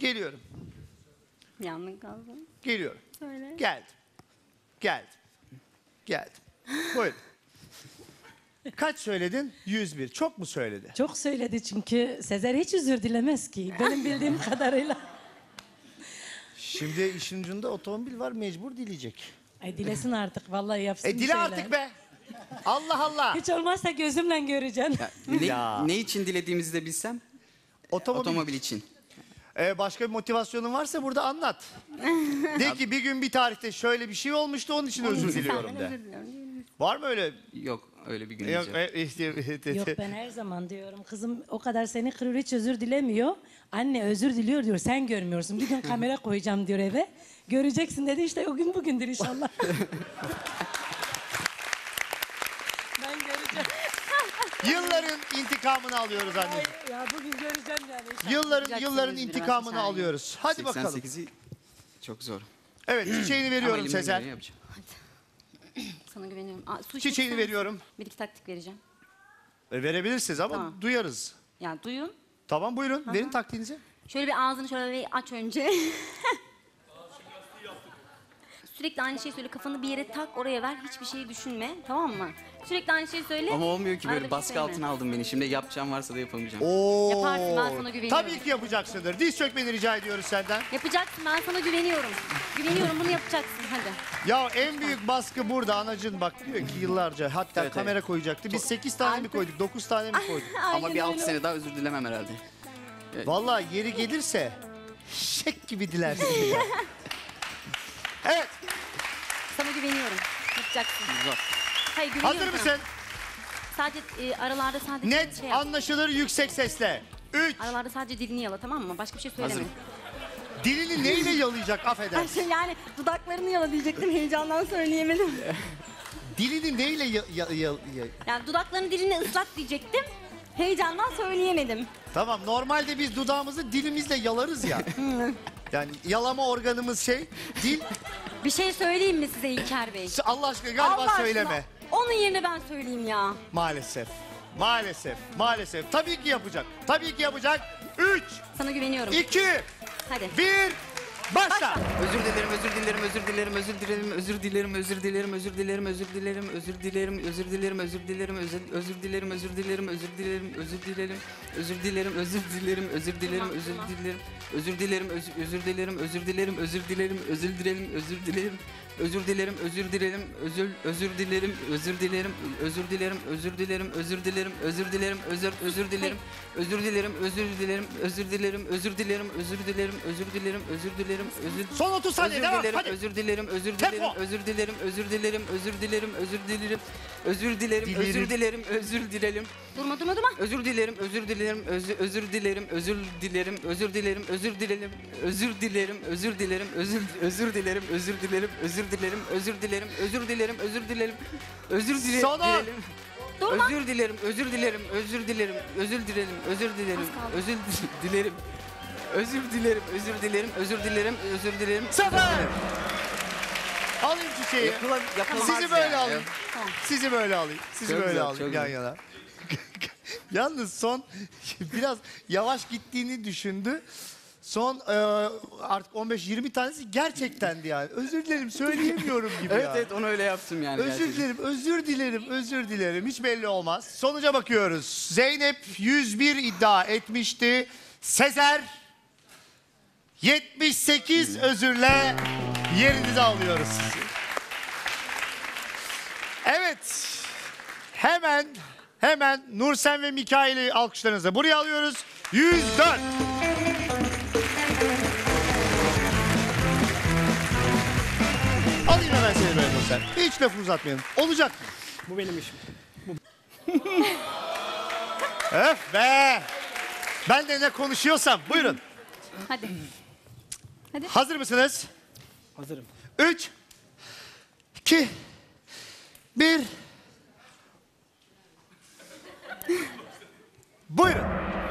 Geliyorum. Yandın kaldın. Geliyorum. Söyle. Geldim. Geldim. Geldim. Buyurun. Kaç söyledin? yüz bir. Çok mu söyledi? Çok söyledi çünkü Sezer hiç özür dilemez ki. Benim bildiğim kadarıyla. Şimdi işin ucunda otomobil var, mecbur dileyecek. Ay dilesin artık vallahi yapsın E bir dile şeyler. artık be. Allah Allah. Hiç olmazsa gözümle göreceğim. Ne, Ya. ne için dilediğimizi de bilsem? Otomobil. Otomobil için. Ee, başka bir motivasyonun varsa burada anlat. De ki bir gün bir tarihte şöyle bir şey olmuştu, onun için özür diliyorum Senden de. özür diliyorum. değil mi? Var mı öyle? Yok öyle bir gün Yok, diyeceğim. e, işte- Yok ben her zaman diyorum kızım o kadar seni kırıyor hiç özür dilemiyor. Anne özür diliyor diyor sen görmüyorsun. Bir gün kamera koyacağım diyor eve. Göreceksin dedi işte o gün bugündür inşallah. Ben göreceğim. Yılların intikamını alıyoruz anne. Ay, ya bugün göreceğim yani inşallah. Yılların Yapacaksın yılların özür intikamını dilemezsin sen. alıyoruz. Hadi bakalım. seksen sekizi çok zor. Evet, çiçeğini Ama veriyorum elimden Sezer. geleni yapacağım. Sana güveniyorum. Aa, su içmek Çiçeğini ister misin? veriyorum. Bir iki taktik vereceğim. E, verebilirsiniz ama Tamam. duyarız. Ya duyun. Tamam buyurun, verin taktiğinizi. Şöyle bir ağzını şöyle bir aç önce. Sürekli aynı şeyi söyle. Kafanı bir yere tak, oraya ver. Hiçbir şeyi düşünme. Tamam mı? Sürekli aynı şeyi söyle. Ama olmuyor ki Arada böyle bir baskı şey söyleme. altına aldın beni. Şimdi yapacağım varsa da yapamayacağım. Oo. Yaparsın, ben sana güveniyorum. Tabii ki yapacaksındır. Diz çökmeni rica ediyoruz senden. Yapacaksın. Ben sana güveniyorum. Güveniyorum. Bunu yapacaksın. Hadi. Ya en büyük baskı burada anacın bak diyor ki yıllarca hatta Evet, kamera evet. koyacaktı. Biz sekiz tane mi Artık- koyduk, dokuz tane mi koyduk? Ama bir altı sene daha özür dilemem herhalde. Vallahi yeri gelirse şek gibi dilersin. ya. Evet, Sana güveniyorum. Yapacaksın. Zor. Hayır güveniyorum. hazır sana. mısın? Sadece e, aralarda sadece Net, şey yap. anlaşılır, yüksek sesle. Üç, Aralarda sadece dilini yala, tamam mı? Başka bir şey söyleme. Hazırım. dilini neyle yalayacak Ay affedersin? şey yani dudaklarını yala diyecektim. Heyecandan söyleyemedim. Dilini neyle ya, ya, ya- ya- Yani dudaklarını dilini ıslat diyecektim. Heyecandan söyleyemedim. Tamam, normalde biz dudağımızı dilimizle yalarız ya. Yani yalama organımız şey, dil. Bir şey söyleyeyim mi size İlker Bey? Allah aşkına galiba Allah aşkına, söyleme. Onun yerine ben söyleyeyim ya. Maalesef. Maalesef. Maalesef. Tabii ki yapacak. Tabii ki yapacak. Üç, Sana güveniyorum. iki, Hadi. bir, başla. Özür dilerim, özür dilerim, özür dilerim, özür dilerim, özür dilerim, özür dilerim, özür dilerim, özür dilerim, özür dilerim, özür dilerim, özür dilerim, özür özür dilerim, özür dilerim, özür dilerim, özür dilerim, özür dilerim, özür dilerim, özür dilerim, özür dilerim, özür dilerim, özür dilerim, özür dilerim, özür dilerim, özür dilerim, özür dilerim, özür dilerim, özür dilerim, özür özür dilerim, özür dilerim, özür dilerim, özür dilerim, özür dilerim, özür dilerim, özür özür dilerim, özür dilerim, özür dilerim, özür dilerim, özür dilerim, özür dilerim, özür dilerim, özür dilerim, özür Son otuz saniye özür devam. dilerim, Hadi. özür dilerim, özür Tempo. dilerim, özür dilerim, özür dilerim, özür dilerim, özür dilerim, özür dilerim, Dilerim. özür dilerim, özür dilerim. Durma durma durma. Özür dilerim, özür dilerim, özür, özür dilerim, özür dilerim, özür dilerim, özür dilerim, özür dilerim, özür dilerim, özür özür dilerim, özür dilerim, özür dilerim, özür dilerim, özür dilerim, özür dilerim, özür dilerim, Son on. dilerim. Özür dilerim, özür dilerim, özür dilerim, özür dilerim, özür dilerim, özür dilerim. Özür dilerim, özür dilerim, özür dilerim, özür dilerim. Sefer. Alayım çiçeği. Yapıla, yapılamaz Sizi böyle yani. alayım. Sizi böyle alayım. Sizi Çok böyle güzel, alayım çok yan güzel. yana. Yalnız son biraz yavaş gittiğini düşündü. Son e, artık on beş yirmi tanesi gerçektendi yani. Özür dilerim söyleyemiyorum gibi Evet ya. evet onu öyle yaptım yani. Özür gerçekten. dilerim, özür dilerim, özür dilerim. Hiç belli olmaz. Sonuca bakıyoruz. Zeynep yüz bir iddia etmişti. Sezer yetmiş sekiz özürle yerinize alıyoruz sizi. Evet. Hemen hemen Nursen ve Mikail'i alkışlarınızla buraya alıyoruz. yüz dört. Alayım hemen seni böyle Nursen. Hiç lafı uzatmayalım. Olacak mı? Bu benim işim. Öf be. Ben de ne konuşuyorsam. Buyurun. Hadi. Hadi. Hazır mısınız? Hazırım. Üç, iki, bir. Buyurun.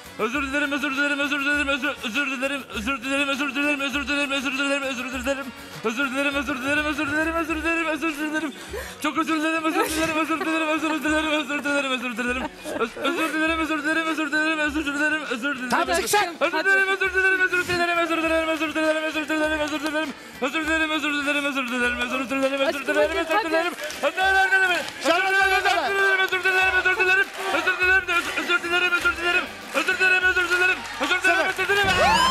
Özür dilerim, özür dilerim, özür dilerim, özür özür dilerim, özür dilerim, özür dilerim, özür dilerim, özür dilerim, özür dilerim. Özür dilerim, özür dilerim, özür dilerim, özür dilerim, özür dilerim. Çok özür dilerim, özür dilerim, özür dilerim, özür dilerim, özür dilerim, özür dilerim. Özür dilerim, özür dilerim, özür dilerim, özür dilerim, özür dilerim. Tamam, çık sen. Özür dilerim, özür dilerim, özür dilerim, özür dilerim, özür dilerim, özür dilerim, özür dilerim. Özür dilerim, özür dilerim, özür dilerim, özür dilerim, özür dilerim, özür dilerim. Özür dilerim, Şarkı söyle. özür dilerim, özür dilerim, özür dilerim, özür dilerim, özür dilerim, özür dilerim. Özür dilerim, özür dilerim, özür dilerim, özür dilerim.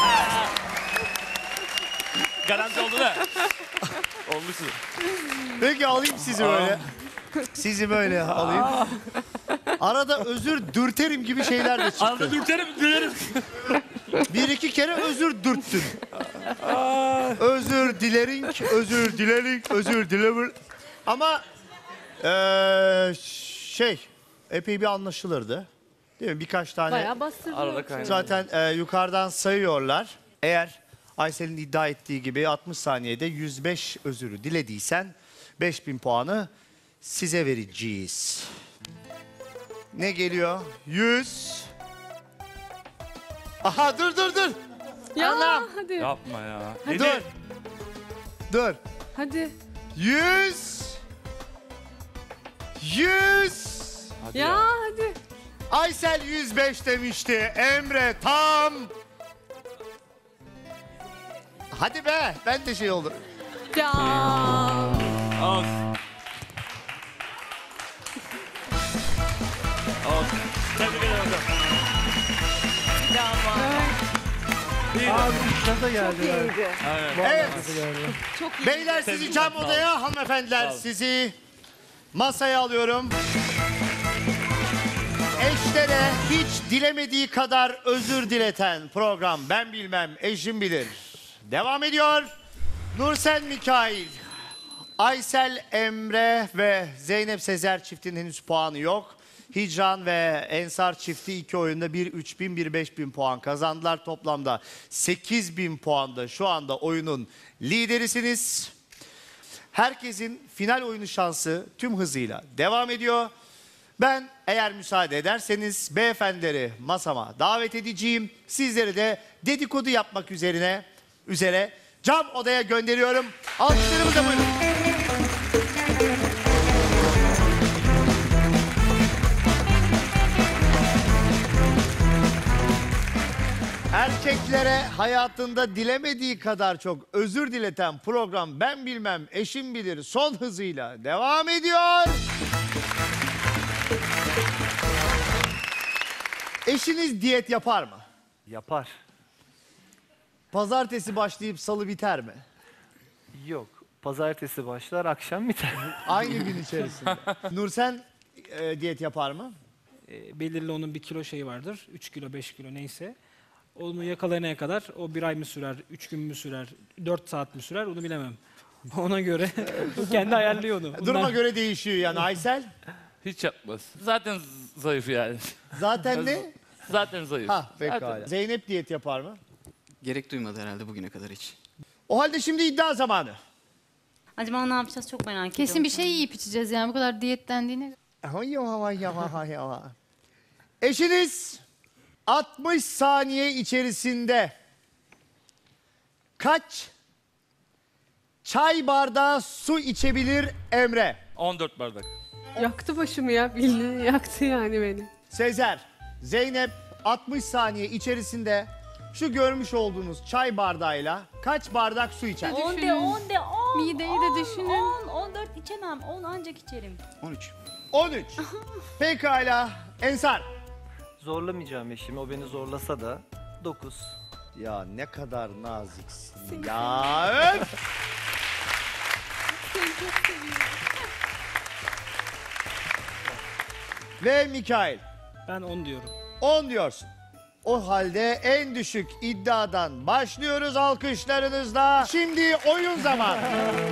Garanti oldu da. Olmuşsun. Peki alayım sizi böyle. Sizi böyle alayım. Arada özür dürterim gibi şeyler de çıktı. Arada dürterim, dilerim. Bir iki kere özür dürttün. Özür dilerim, özür dilerim, özür dilerim. Ama eee, şey, epey bir anlaşılırdı. Değil mi? Birkaç tane Bayağı bastırdı. Arada kaynadı. zaten eee, yukarıdan sayıyorlar. Eğer Aysel'in iddia ettiği gibi altmış saniyede yüz beş özürü dilediysen beş bin puanı size vereceğiz. Ne geliyor? yüz. Aha dur dur dur. Ya Anam. hadi. Yapma ya. Dur. Dur. Hadi. yüz. yüz. Hadi Ya, hadi. Aysel yüz beş demişti. Emre tam. Hadi be. Ben de şey oldu. Ya. Olsun. Olsun. Tebrik ederim hocam. Abi gaza geldi. Aynen. Evet. Çok iyi. Beyler sizi Tebrik cam ederim, sağ odaya, hanımefendiler Sağ olun. sizi masaya alıyorum. Eşlere hiç dilemediği kadar özür dileten program Ben Bilmem Eşim Bilir devam ediyor. Nursen Mikail, Aysel Emre ve Zeynep Sezer çiftinin henüz puanı yok. Hicran ve Ensar çifti iki oyunda bir üç bin bir beş bin puan kazandılar. Toplamda sekiz bin puanda şu anda oyunun liderisiniz. Herkesin final oyunu şansı tüm hızıyla devam ediyor. Ben eğer müsaade ederseniz beyefendileri masama davet edeceğim. Sizleri de dedikodu yapmak üzerine üzere cam odaya gönderiyorum. Alkışlarımıza buyurun. Erkeklere hayatında dilemediği kadar çok özür dileten program Ben Bilmem Eşim Bilir son hızıyla devam ediyor. Eşiniz diyet yapar mı? Yapar. Pazartesi başlayıp salı biter mi? Yok. Pazartesi başlar, akşam biter. Aynı gün içerisinde. Nursen e, diyet yapar mı? E, belirli onun bir kilo şeyi vardır. üç kilo, beş kilo neyse. Onu yakalayana kadar o bir ay mı sürer, üç gün mü sürer, dört saat mi sürer onu bilemem. Ona göre kendi ayarlıyor onu. Duruma Bunlar- göre değişiyor yani Aysel. Hiç yapmaz. Zaten z- zayıf yani. Zaten ne? Zaten zayıf. Ha pekala. Zaten. Zeynep diyet yapar mı? Gerek duymadı herhalde bugüne kadar hiç. O halde şimdi iddia zamanı. Acaba ne yapacağız çok merak ediyorum. Kesin bir şey yiyip içeceğiz yani bu kadar diyetlendiğine göre. Eşiniz altmış saniye içerisinde kaç çay bardağı su içebilir Emre? on dört bardak. Yaktı başımı ya. Bildiğin yaktı yani beni. Sezer, Zeynep altmış saniye içerisinde şu görmüş olduğunuz çay bardağıyla kaç bardak su içer? on de Düşünün. on de on. Mideyi de düşünün. on, on dört içemem. on ancak içerim. on üç. on üç. Pekala. Ensar. Zorlamayacağım eşimi, o beni zorlasa da dokuz. Ya ne kadar naziksin ya. Öf. Ve Mikail. Ben on diyorum. on diyorsun. O halde en düşük iddiadan başlıyoruz alkışlarınızla. Şimdi oyun zamanı.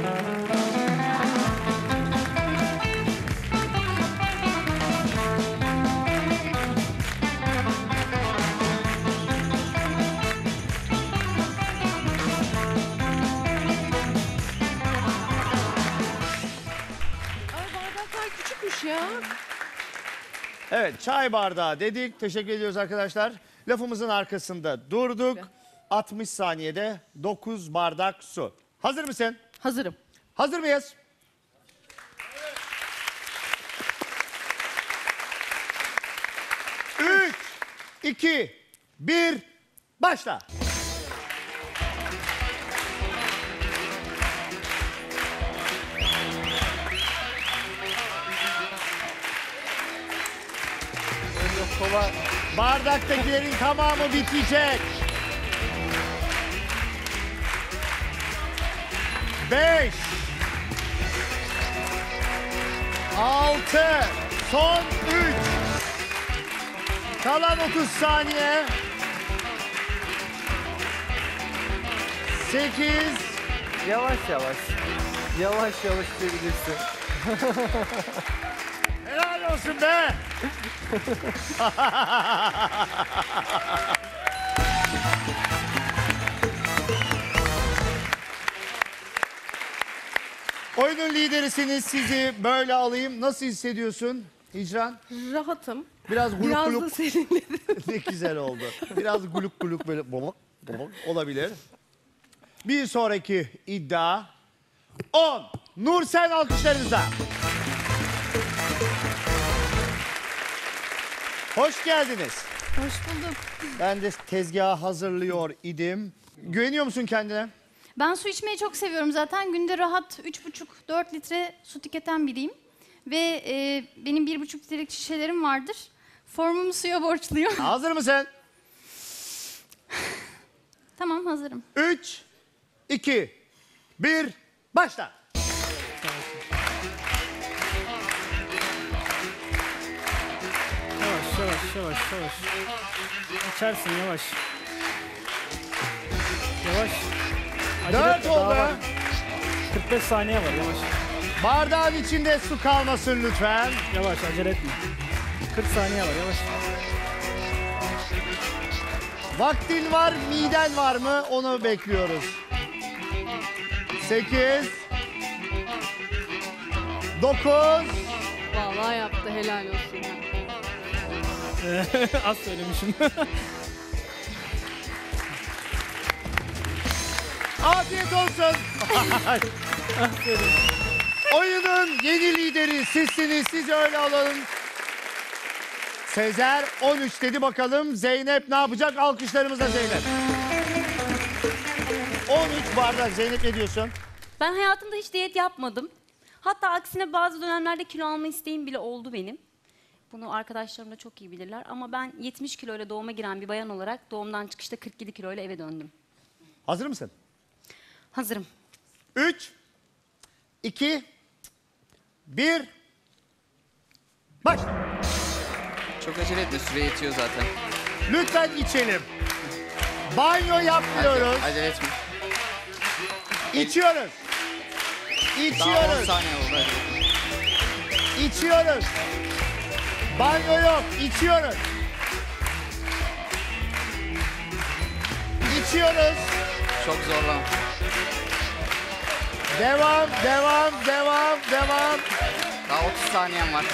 Ay bardaklar küçükmüş ya. Evet, çay bardağı dedik. Teşekkür ediyoruz arkadaşlar. Lafımızın arkasında durduk. altmış saniyede dokuz bardak su. Hazır mısın? Hazırım. Hazır mıyız? Üç, iki, bir, başla. Bardaktakilerin tamamı bitecek. Beş. Altı. Son üç. Kalan otuz saniye. Sekiz. Yavaş yavaş. Yavaş yavaş gidebilirsin. Helal olsun be. Oyunun liderisiniz, sizi böyle alayım. Nasıl hissediyorsun Hicran? Rahatım. Biraz guluk Biraz da guluk. serinledim. Ne güzel oldu. Biraz guluk guluk böyle bolok bolok olabilir. Bir sonraki iddia on. Nursen alkışlarınızla. Hoş geldiniz. Hoş bulduk. Ben de tezgahı hazırlıyor idim. Güveniyor musun kendine? Ben su içmeyi çok seviyorum zaten. Günde rahat üç buçuk dört litre su tüketen biriyim. Ve e, benim bir buçuk litrelik şişelerim vardır. Formumu suya borçluyum. Hazır mısın? Tamam, hazırım. üç, iki, bir, başla. Yavaş yavaş yavaş yavaş. İçersin yavaş. Yavaş. Acele Dört etme, daha oldu. var. kırk beş saniye var yavaş. Bardağın içinde su kalmasın lütfen. Yavaş acele etme. kırk saniye var yavaş. Vaktin var, miden var mı? Onu bekliyoruz. Sekiz. Dokuz. Vallahi yaptı, helal olsun. Az söylemişim. Afiyet olsun. Oyunun yeni lideri sizsiniz. Sizi öyle alalım. Sezer on üç dedi, bakalım Zeynep ne yapacak? Alkışlarımızla Zeynep. on üç bardak. Zeynep ne diyorsun? Ben hayatımda hiç diyet yapmadım. Hatta aksine bazı dönemlerde kilo alma isteğim bile oldu benim. Bunu arkadaşlarım da çok iyi bilirler. Ama ben yetmiş kiloyla doğuma giren bir bayan olarak doğumdan çıkışta kırk yedi kiloyla eve döndüm. Hazır mısın? Hazırım. üç, iki, bir, başla. Çok acele etme, süre yetiyor zaten. Lütfen içelim. Banyo yapmıyoruz. Acele, acele etme. İçiyoruz. Daha on İçiyoruz. saniye oldu. Hadi. İçiyoruz. Banyo yok. İçiyoruz. İçiyoruz. Çok zorlama. Devam, devam, devam, devam. Daha otuz saniyen var.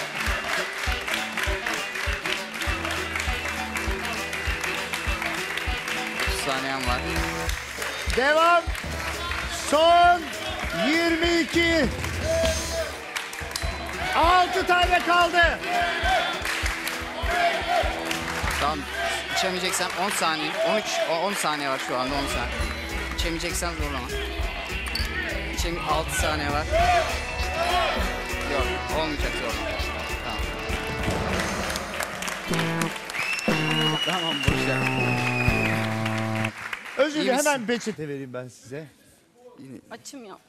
otuz saniyen var. Devam. Son yirmi iki. altı tane kaldı. Tamam. İçemeyeceksen on saniye. on üç, on saniye var şu anda, on saniye. İçemeyeceksen zorlama. İçem altı saniye var. Yok, olmayacak zorlama. Tamam. Tamam, boş ver. Özür İyi dilerim, misin? hemen peçete vereyim ben size. Açım ya.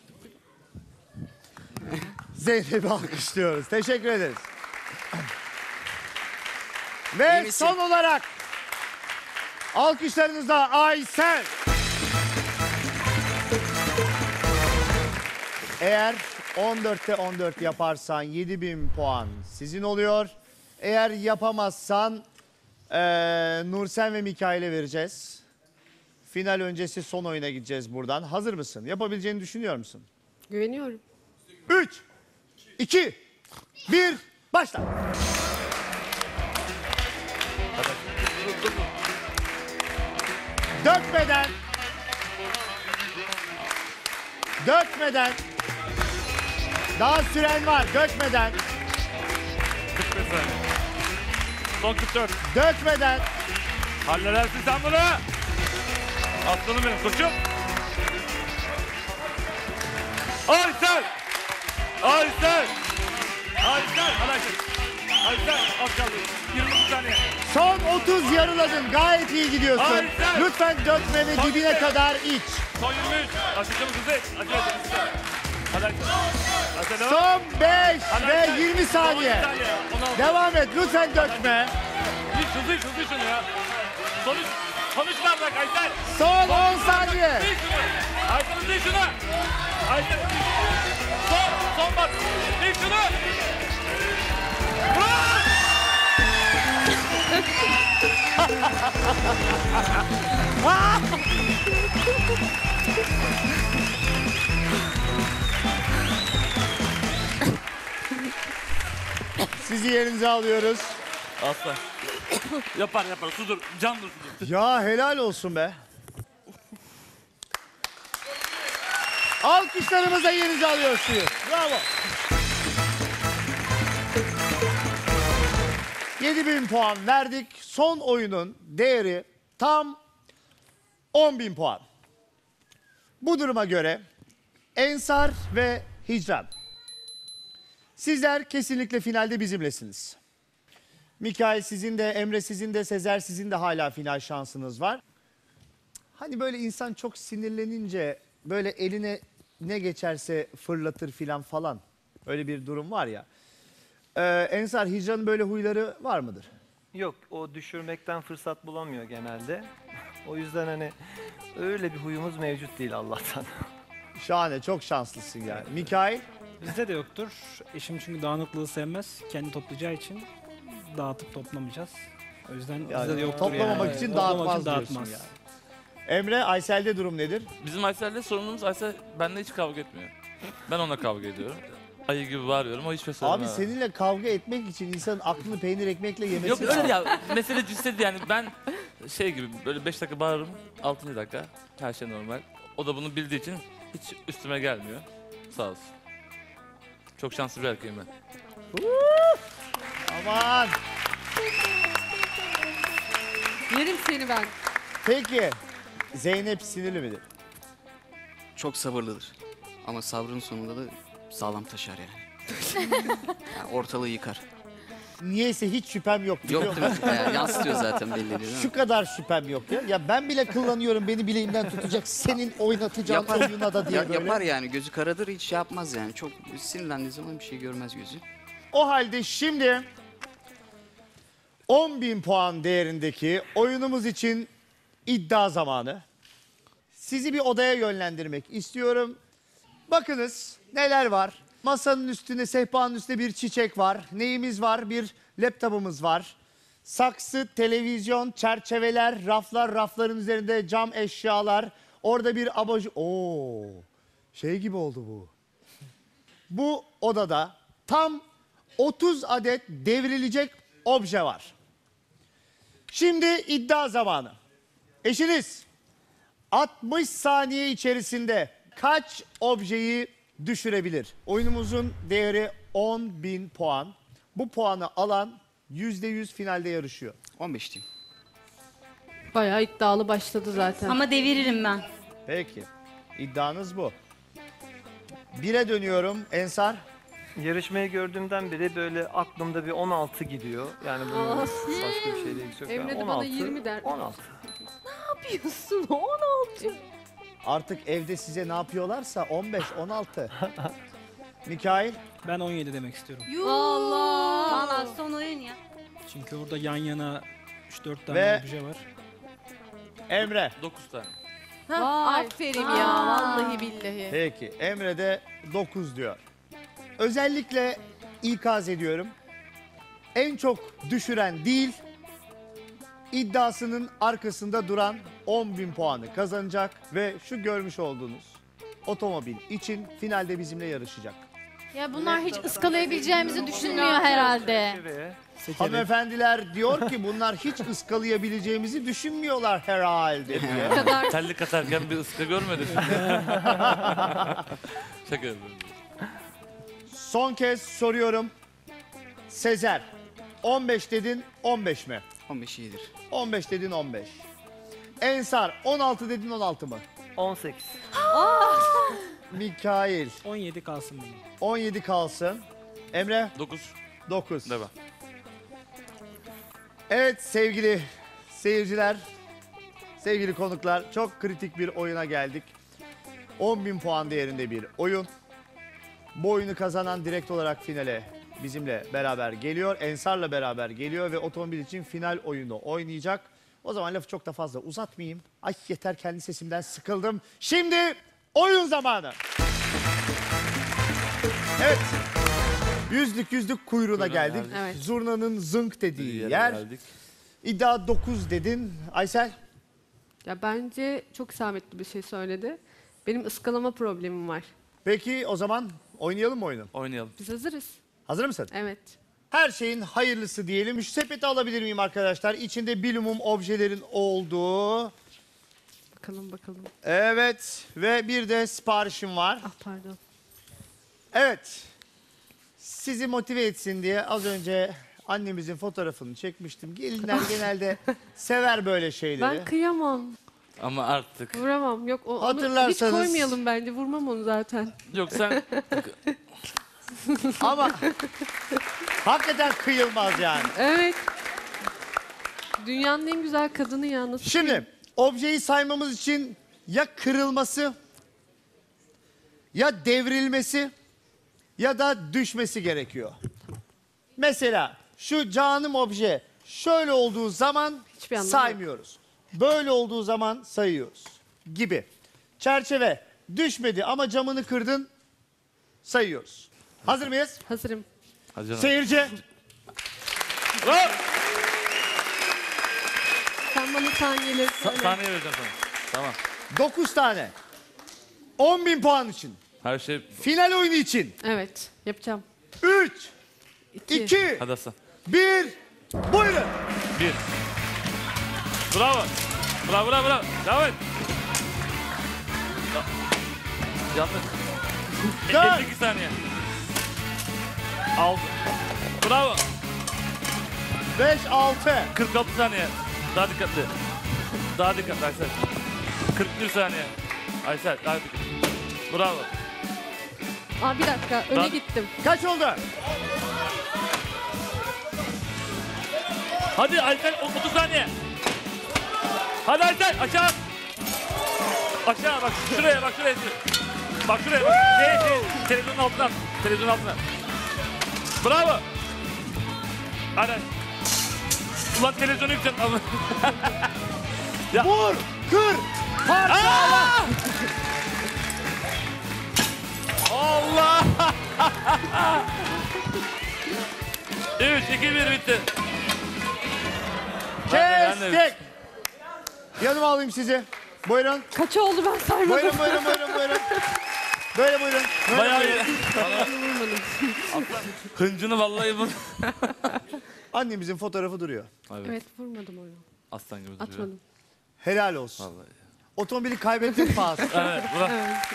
Zeynep'i alkışlıyoruz. Teşekkür ederiz. İyi Ve misin? son olarak alkışlarınızla Aysel. Eğer on dörtte on dört yaparsan yedi bin puan sizin oluyor. Eğer yapamazsan eee Nursen ve Mikail'e vereceğiz. Final öncesi son oyuna gideceğiz buradan. Hazır mısın? Yapabileceğini düşünüyor musun? Güveniyorum. üç, iki, bir, başla. Dökmeden. Dökmeden. Daha süren var. Dökmeden. kırk beş saniye. Son kırk dört. Dökmeden. Halledersin sen bunu. Aslanım benim koçum. Aysel. Aysel. Aysel. Hadi Aysel. Aysel. Az kaldı. yirmi dokuz saniye. Son otuz yarıladın. Gayet iyi gidiyorsun. Harika. Lütfen dökme ve Son dibine yirmi. kadar iç. Son yirmi üç. Açıkçamız hızlı. Acele et. Hadi Aysel. Aysel devam. Son beş Hadi ve Aysel. yirmi Son on saniye. on altı. Devam et. Lütfen dökme. Hiç hızlı hiç hızlı şunu ya. Son üç. Son üç bardak Aysel. Son on saniye. Değil şunu. Aysel hızlı şunu. Aysel hızlı şunu. Son. Son bak. Değil şunu. Bravo. Sizi yerinize alıyoruz. Aslan. yapar yapar. Sudur. Candır sudur. Ya helal olsun be. Alkışlarımızla yerinize alıyoruz suyu. Bravo. yedi bin puan verdik. Son oyunun değeri tam on bin puan. Bu duruma göre Ensar ve Hicran, sizler kesinlikle finalde bizimlesiniz. Mikail sizin de, Emre sizin de, Sezer sizin de hala final şansınız var. Hani böyle insan çok sinirlenince böyle eline ne geçerse fırlatır filan falan. Öyle bir durum var ya. Ee, Ensar, Hicran'ın böyle huyları var mıdır? Yok, o düşürmekten fırsat bulamıyor genelde. O yüzden hani öyle bir huyumuz mevcut değil Allah'tan. Şahane, çok şanslısın yani. Mikail? Bizde de yoktur. Eşim çünkü dağınıklığı sevmez. Kendi toplayacağı için dağıtıp toplamayacağız. O yüzden Yani bizde de yoktur toplamamak yani. için Toplamak dağıtmaz için diyorsun dağıtmaz. yani. Emre, Aysel'de durum nedir? Bizim Aysel'le sorunumuz Aysel benimle hiç kavga etmiyor. Ben onunla kavga ediyorum. Ayı gibi bağırıyorum. O hiçbir sorun Abi yok. seninle kavga etmek için insanın aklını peynir ekmekle yemesi Yok lazım. öyle ya. Mesele cinsiyet yani. Ben şey gibi böyle beş dakika bağırırım. altıncı dakika. Her şey normal. O da bunu bildiği için hiç üstüme gelmiyor. Sağ olsun. Çok şanslı bir erkeğim ben. Aman. Yerim seni ben. Peki, Zeynep sinirli midir? Çok sabırlıdır. Ama sabrın sonunda da sağlam taşar yani. Yani ortalığı yıkar. Niyeyse hiç şüphem yok. biliyor Yok musun? değil mi? Yani yansıtıyor zaten belli ediyor değil mi? Şu kadar şüphem yok ya. Ya ben bile kullanıyorum, beni bileğimden tutacak, senin oynatacağın Yapar. oyuna da diye Ya- böyle. yapar yani, gözü karadır, hiç şey yapmaz yani. Çok sinirlendiği zaman bir şey görmez gözü. O halde şimdi on bin puan değerindeki oyunumuz için iddia zamanı. Sizi bir odaya yönlendirmek istiyorum. Bakınız neler var. Masanın üstünde, sehpanın üstünde bir çiçek var. Neyimiz var? Bir laptopumuz var. Saksı, televizyon, çerçeveler, raflar, rafların üzerinde cam eşyalar. Orada bir abajur... Oo, şey gibi oldu bu. Bu odada tam otuz adet devrilecek obje var. Şimdi iddia zamanı. Eşiniz altmış saniye içerisinde kaç objeyi düşürebilir? Oyunumuzun değeri on bin puan. Bu puanı alan yüzde yüz finalde yarışıyor. on beş diyeyim. Bayağı iddialı başladı zaten. Ama deviririm ben. Peki. İddianız bu. Bire dönüyorum. Ensar. Yarışmayı gördüğümden beri böyle aklımda bir on altı gidiyor. Yani bu başka bir şeyle ilgisi yok. Emre Yani de bana on altı, yirmi der. on altı. Yapıyorsun on altı. Artık evde size ne yapıyorlarsa on beş, on altı. Mikail. Ben on yedi demek istiyorum. Allah. Valla son oyun ya. Çünkü orada yan yana üç dört tane Ve- obje var. Emre. dokuz tane. Ha, Vay. aferin ya vallahi billahi. Peki. Emre de dokuz diyor. Özellikle ikaz ediyorum. En çok düşüren değil, iddiasının arkasında duran on bin puanı kazanacak ve şu görmüş olduğunuz otomobil için finalde bizimle yarışacak. Ya bunlar hiç ıskalayabileceğimizi düşünmüyor herhalde. Çerçeveye. Sekeli. Hanımefendiler diyor ki bunlar hiç ıskalayabileceğimizi düşünmüyorlar herhalde diye. Terlik atarken bir ıska görmedim. Şaka yapıyorum. Son kez soruyorum. Sezer, on beş dedin, on beş mi? on beş iyidir. on beş dedin, on beş. Ensar, on altı dedin, on altı mı? on sekiz. Mikail, on yedi kalsın benim. on yedi kalsın. Emre, dokuz. dokuz. Devam. Evet sevgili seyirciler, sevgili konuklar, çok kritik bir oyuna geldik. on bin puan değerinde bir oyun. Bu oyunu kazanan direkt olarak finale bizimle beraber geliyor. Ensar'la beraber geliyor ve otomobil için final oyunu oynayacak. O zaman lafı çok da fazla uzatmayayım. Ay yeter, kendi sesimden sıkıldım. Şimdi oyun zamanı. Evet. Yüzlük yüzlük kuyruğuna Kuyruğuna geldik. geldik. Evet. Zurnanın zınk dediği Yere yer. geldik. İddia dokuz dedin. Aysel? Ya bence çok isabetli bir şey söyledi. Benim ıskalama problemim var. Peki o zaman oynayalım mı oyunu? Oynayalım. Biz hazırız. Hazır mısın? Evet. Her şeyin hayırlısı diyelim. Şu sepeti alabilir miyim arkadaşlar? İçinde bilumum objelerin olduğu. Bakalım bakalım. Evet ve bir de siparişim var. Ah pardon. Evet. Sizi motive etsin diye az önce annemizin fotoğrafını çekmiştim. Gelinler genelde sever böyle şeyleri. Ben kıyamam. Ama artık. Vuramam. Yok o, onu hiç Hatırlarsanız- koymayalım bence. Vurmam onu zaten. Yok sen Ama hakikaten kıyılmaz yani. Evet. Dünyanın en güzel kadını ya. Nasıl Şimdi objeyi saymamız için ya kırılması ya devrilmesi ya da düşmesi gerekiyor. Mesela şu canım obje şöyle olduğu zaman Hiçbir anlamı saymıyoruz. Böyle olduğu zaman sayıyoruz gibi. Çerçeve düşmedi ama camını kırdın sayıyoruz. Hazır mıyız? Hazırım. Hadi canım. Seyirci. Bravo. Sen bana saniyeleri Sa- söyle. saniye vereceğim sana. Tamam. dokuz tane. on bin puan için. Her şey. Final oyunu için. Evet. Yapacağım. üç, İki. iki, Hadi Aslan. bir. Buyurun. Bir. Bravo. Bravo bravo bravo. Devam et. Yanlış. E, Dört. elli iki saniye. Altı. Bravo. beş, altı. kırk altı saniye. Daha dikkatli. Daha dikkatli Aysel. kırk bir saniye. Aysel daha dikkatli. Bravo. Aa bir dakika. Öne Ben- gittim. Kaç oldu? Hadi Aysel otuz saniye. Hadi Aysel aşağı. Aşağı bak şuraya bak şuraya. Bak şuraya bak. Şey, şey, televizyonun altına. Televizyonun altına. Bravo. Hadi. Ulan televizyonu yükselt. Ya. Vur, kır, parçala. Allah. üç, iki, bir bitti. Ben de- ben de- Kestik. Yanıma alayım sizi. Buyurun. Kaç oldu ben saymadım. Buyurun, buyurun, buyurun, buyurun. Böyle buyurun. Böyle Bayağı buyurun. iyi. Hıncını vallahi bu. Annemizin fotoğrafı duruyor. Evet. Evet vurmadım onu. Aslan gibi duruyor. Atmadım. Helal olsun. Vallahi. Otomobili kaybettin pahası. Evet. Bravo.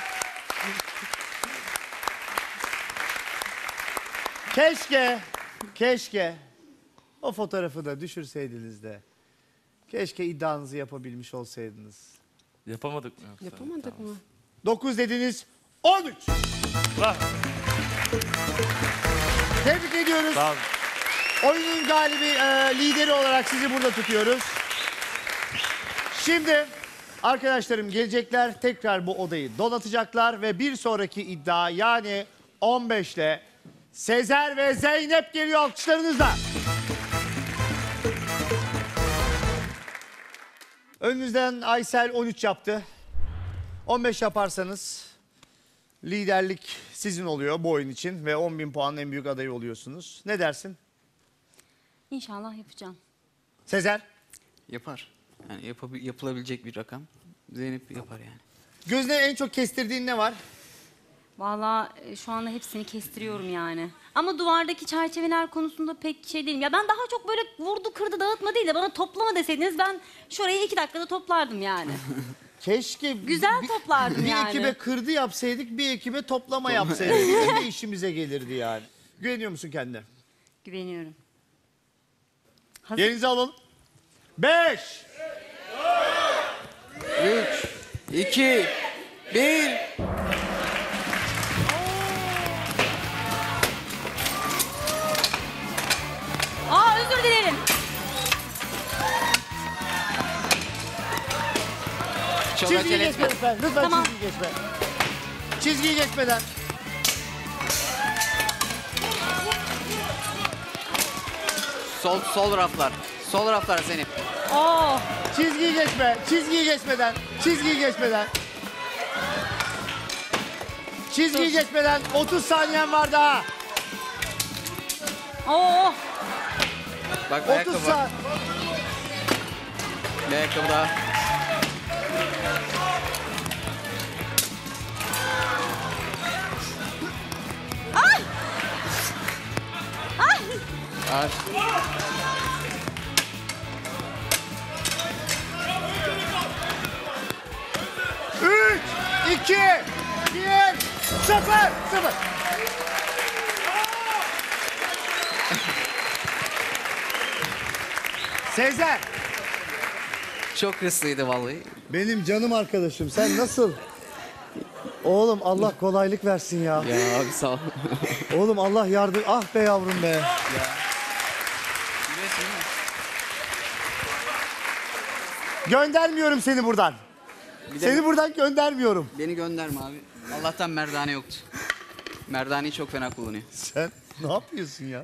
Keşke, keşke o fotoğrafı da düşürseydiniz de. Keşke iddianızı yapabilmiş olsaydınız. Yapamadık mı yoksa? Yapamadık Tamam. mı? dokuz dediniz, on üç. Bravo. Tebrik ediyoruz. Sağ olun. Oyunun galibi, e, lideri olarak sizi burada tutuyoruz. Şimdi arkadaşlarım gelecekler, tekrar bu odayı donatacaklar ve bir sonraki iddia yani on beşle Sezer ve Zeynep geliyor alkışlarınızla. Önünüzden Aysel on üç yaptı. on beş yaparsanız liderlik sizin oluyor bu oyun için ve on bin puanın en büyük adayı oluyorsunuz. Ne dersin? İnşallah yapacağım. Sezer? Yapar. Yani yapabil- yapılabilecek bir rakam. Zeynep yapar yani. Gözüne en çok kestirdiğin ne var? Vallahi e, şu anda hepsini kestiriyorum yani. Ama duvardaki çerçeveler konusunda pek şey değilim. Ya ben daha çok böyle vurdu kırdı dağıtma değil de bana toplama deseydiniz ben şurayı iki dakikada toplardım yani. Keşke Güzel bir- toplardım bir yani. ekibe kırdı yapsaydık, bir ekibe toplama yapsaydık. Ne de işimize gelirdi yani. Güveniyor musun kendine? Güveniyorum. Hazır. Yerinizi alın. Beş. üç, iki, bir. Aa özür dilerim. Çok Çizgiyi acele geçme etme. lütfen. Lütfen Tamam. çizgiyi geçme. Çizgiyi geçmeden. Sol, sol raflar. Sol raflar Zeynep. Oo. Çizgiyi geçme. Çizgiyi geçmeden. Çizgiyi geçmeden. Çizgiyi geçmeden otuz saniyen var daha. Oo. Bak otuz ayakkabı. saniye. Bir ayakkabı daha. Ağır. Üç, iki, bir, sıfır, sıfır. Sezer. Çok hırslıydı vallahi. Benim canım arkadaşım. Sen nasıl? Oğlum Allah kolaylık versin ya. Ya abi sağ ol. Oğlum Allah yardım. Ah be yavrum be. Göndermiyorum seni buradan. Bir de Seni buradan göndermiyorum. beni gönderme abi. Allah'tan merdane yoktu. Merdaneyi çok fena kullanıyor. Sen ne yapıyorsun ya?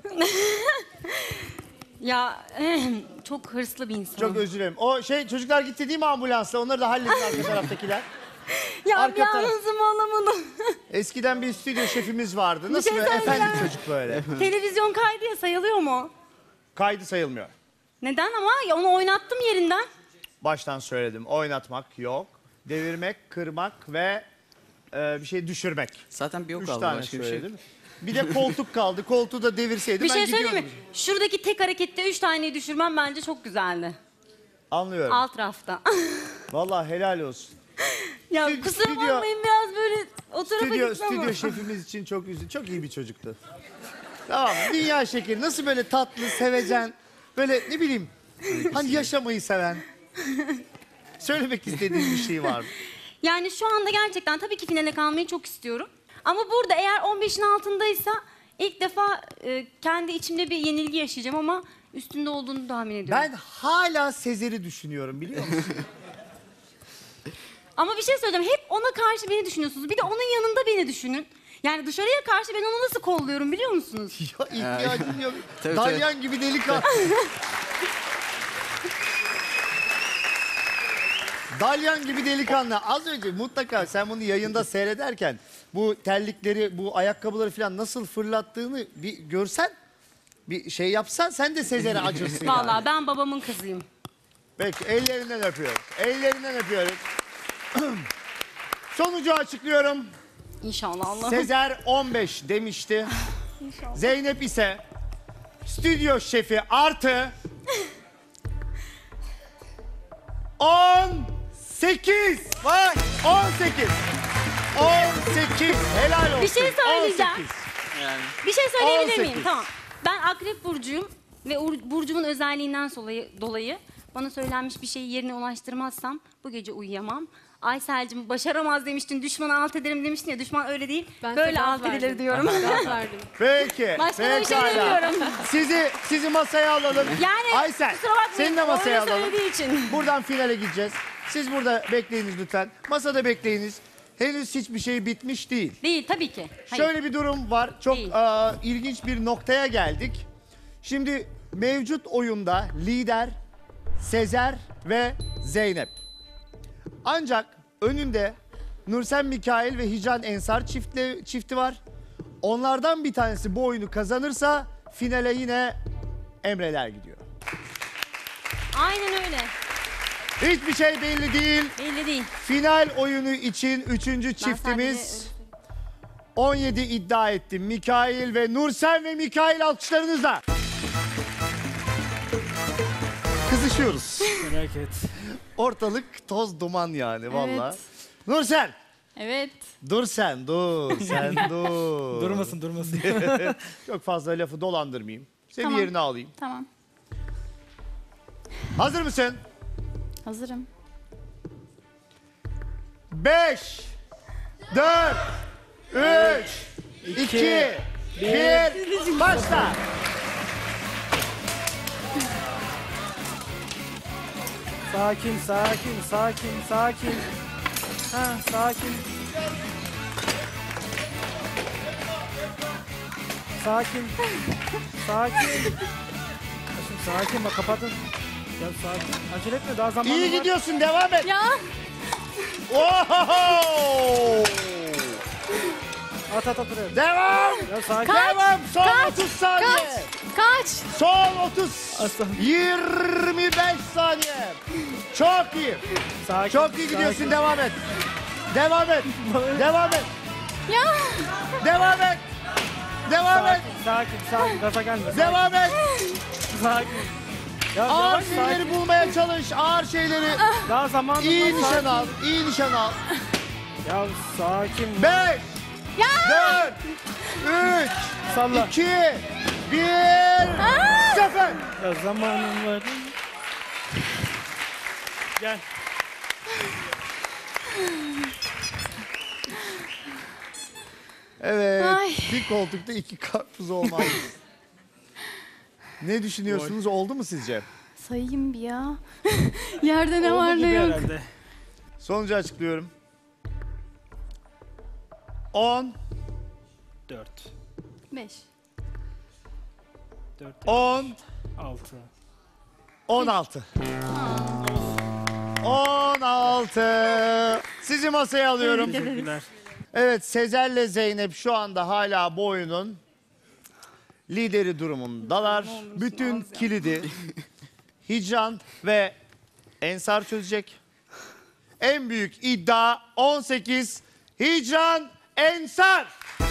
Ya çok hırslı bir insan. Çok özür dilerim. O şey çocuklar gitti değil mi ambulansla? Onları da halledin arka taraftakiler. Ya arka bir taraf- anonsımı alamadım. Eskiden bir stüdyo şefimiz vardı. Nasıl şey böyle söyleyeceğim. efendi çocuk böyle. Televizyon kaydı ya, sayılıyor mu? Kaydı sayılmıyor. Neden ama? Ya onu oynattım yerinden. Baştan söyledim. Oynatmak yok. Devirmek, kırmak ve e, bir şey düşürmek. Zaten bir yok Üç kaldı tane başka bir şey. söyledim. Bir de koltuk kaldı. Koltuğu da devirseydim Bir ben şey söyleyeyim mi? gidiyordum. Şuradaki tek harekette üç taneyi düşürmem bence çok güzeldi. Anlıyorum. Alt rafta. Vallahi helal olsun. Ya Stü- kusura stüdyo- bakmayın, biraz böyle o tarafa Stüdyo, gittim ama. stüdyo şefimiz için çok üzüldüm. Çok iyi bir çocuktu. Tamam mı? Dünya şekeri. Nasıl böyle tatlı, sevecen, böyle ne bileyim, hani yaşamayı seven. Söylemek istediğin bir şey var mı? Yani şu anda gerçekten tabii ki finale kalmayı çok istiyorum. Ama burada eğer on beşin altındaysa ilk defa e, kendi içimde bir yenilgi yaşayacağım ama üstünde olduğunu tahmin ediyorum. Ben hala Sezer'i düşünüyorum biliyor musun? Ama bir şey söyleyeceğim. Hep ona karşı beni düşünüyorsunuz. Bir de onun yanında beni düşünün. Yani dışarıya karşı ben onu nasıl kolluyorum biliyor musunuz? Ya ihtiyacın yok. Tabii, Dalyan gibi delikanlı. Dalyan gibi delikanlı. Az önce mutlaka sen bunu yayında seyrederken bu terlikleri, bu ayakkabıları falan nasıl fırlattığını bir görsen, bir şey yapsan sen de Sezer'e acırsın yani. Vallahi ben babamın kızıyım. Peki ellerinden öpüyoruz. Ellerinden öpüyoruz. Sonucu açıklıyorum. İnşallah Allah'ım. Sezer on beş demişti. Zeynep ise stüdyo şefi artı on sekiz. Vay on sekiz. on sekiz. Helal olsun. Bir şey söyleyeceğim. on sekiz. Yani. Bir şey söyleyebilir on miyim? sekiz. Tamam. Ben Akrep Burcu'yum ve Ur- Burcu'mun özelliğinden dolayı, dolayı bana söylenmiş bir şeyi yerine ulaştırmazsam bu gece uyuyamam. Aysel'cim başaramaz demiştin, düşmanı alt ederim demiştin ya, düşman öyle değil, Ben böyle size gaz alt edilir verdim. diyorum. Gaz verdim. Peki. Başka da bir şey pekala. demiyorum. Sizi, sizi masaya alalım. Yani Aysel, kusura bakmayın, seni de o masaya öyle alalım. söylediği için. Buradan finale gideceğiz. Siz burada bekleyiniz lütfen. Masada bekleyiniz. Henüz hiçbir şey bitmiş değil. Değil tabii ki. Hayır. Şöyle bir durum var. Çok Değil. aa, ilginç bir noktaya geldik. Şimdi mevcut oyunda lider Sezer ve Zeynep. Ancak önünde Nursen Mikail ve Hicran Ensar çiftle, çifti var. Onlardan bir tanesi bu oyunu kazanırsa finale yine Emreler gidiyor. Aynen öyle. Hiçbir şey belli değil. Belli değil. Final oyunu için üçüncü Ben çiftimiz sadece on yedi iddia etti. Mikail ve Nursen ve Mikail alkışlarınızla. Kızışıyoruz. Merak et. Ortalık toz duman yani vallahi. Evet. Nursen. Evet. Dur sen dur. Sen dur. Durmasın durmasın. Çok fazla lafı dolandırmayayım. Seni Tamam. yerine alayım. Tamam. Hazır mısın? Hazırım. Beş, dört, üç, iki, bir, başla. Sakin sakin sakin sakin. Ha sakin. Sakin. Sakin. Şimdi sakin bak kapatın. Ya sakin. Acele etme daha zamanı İyi var. gidiyorsun devam et. Ya Oho! At at at buraya. Devam. Ya sakin. Devam. Son Kaç, otuz saniye. kaç, kaç. Son otuz. Aslan. yirmi beş saniye. Çok iyi. Sakin. Çok iyi gidiyorsun. sakin. Devam et. Devam et. Devam et. Ya Devam et. Devam et. Sakin, sakin, sakin. Gaza gelme. Sakin. Devam et. Sakin. Ya Ağır yavaş, şeyleri sakin. bulmaya çalış. Ağır şeyleri. Daha zaman İyi var, nişan sakin. al. İyi nişan al. Ya sakin. Beş. Dört. Üç. Salla. iki. Bir. Sıfır. Ya zamanım var. Gel. Evet. Ay. Bir koltukta iki karpuz olmaz. Ne düşünüyorsunuz? Oldu mu sizce? Sayayım bir ya. Yerde ne Oldu var gibi ne yok. herhalde. Sonucu açıklıyorum. on. Dört. Beş. Dört. on. Altı. on altı. on altı. Sizi masaya alıyorum. Teşekkürler. Evet, Sezer'le Zeynep şu anda hala bu oyunun lideri durumundalar. Bütün kilidi Hicran ve Ensar çözecek. En büyük iddia on sekiz. Hicran, Ensar.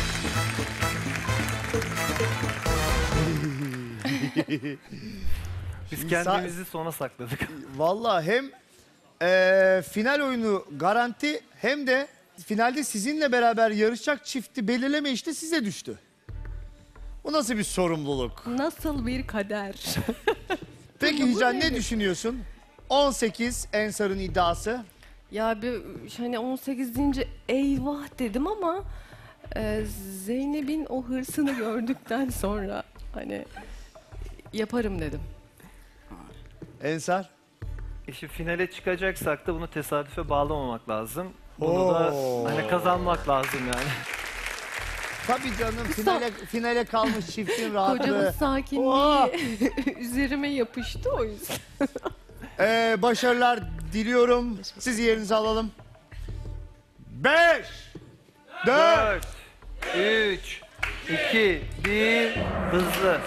Biz Şimdi kendimizi sona sakladık. Vallahi hem eee, final oyunu garanti hem de finalde sizinle beraber yarışacak çifti belirleme işte size düştü. Bu nasıl bir sorumluluk? Nasıl bir kader. Peki Hicran ne düşünüyorsun? on sekiz Ensar'ın iddiası. Ya bir hani on sekiz deyince eyvah dedim ama e, Zeynep'in o hırsını gördükten sonra hani yaparım dedim. Ensar. İşte finale çıkacaksak da bunu tesadüfe bağlamamak lazım. Bunu da Oo. hani kazanmak lazım yani. Tabii canım finale, finale kalmış çiftin rahatlığı. Kocamın Oo. sakinliği üzerime yapıştı o yüzden. Ee, başarılar diliyorum. Siz yerinizi alalım. Beş. Dört. dört, üç, iki, bir, hızlı.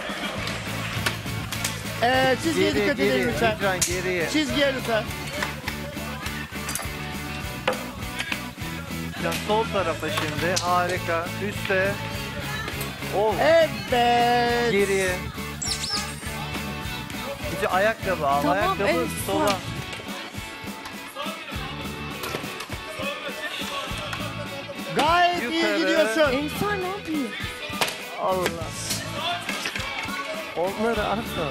Ee, çizgiye Geri, dikkat geri, edelim lütfen. lütfen geriye. Çizgiye lütfen. Ya sol tarafa şimdi, harika. Üste. Ol. Evet. Geriye. İşte ayakkabı al, Tamam, ayakkabı evet, sola. Gayet iyi Yukarı. gidiyorsun. Ensar ne yapıyor? Allah. Onları atma.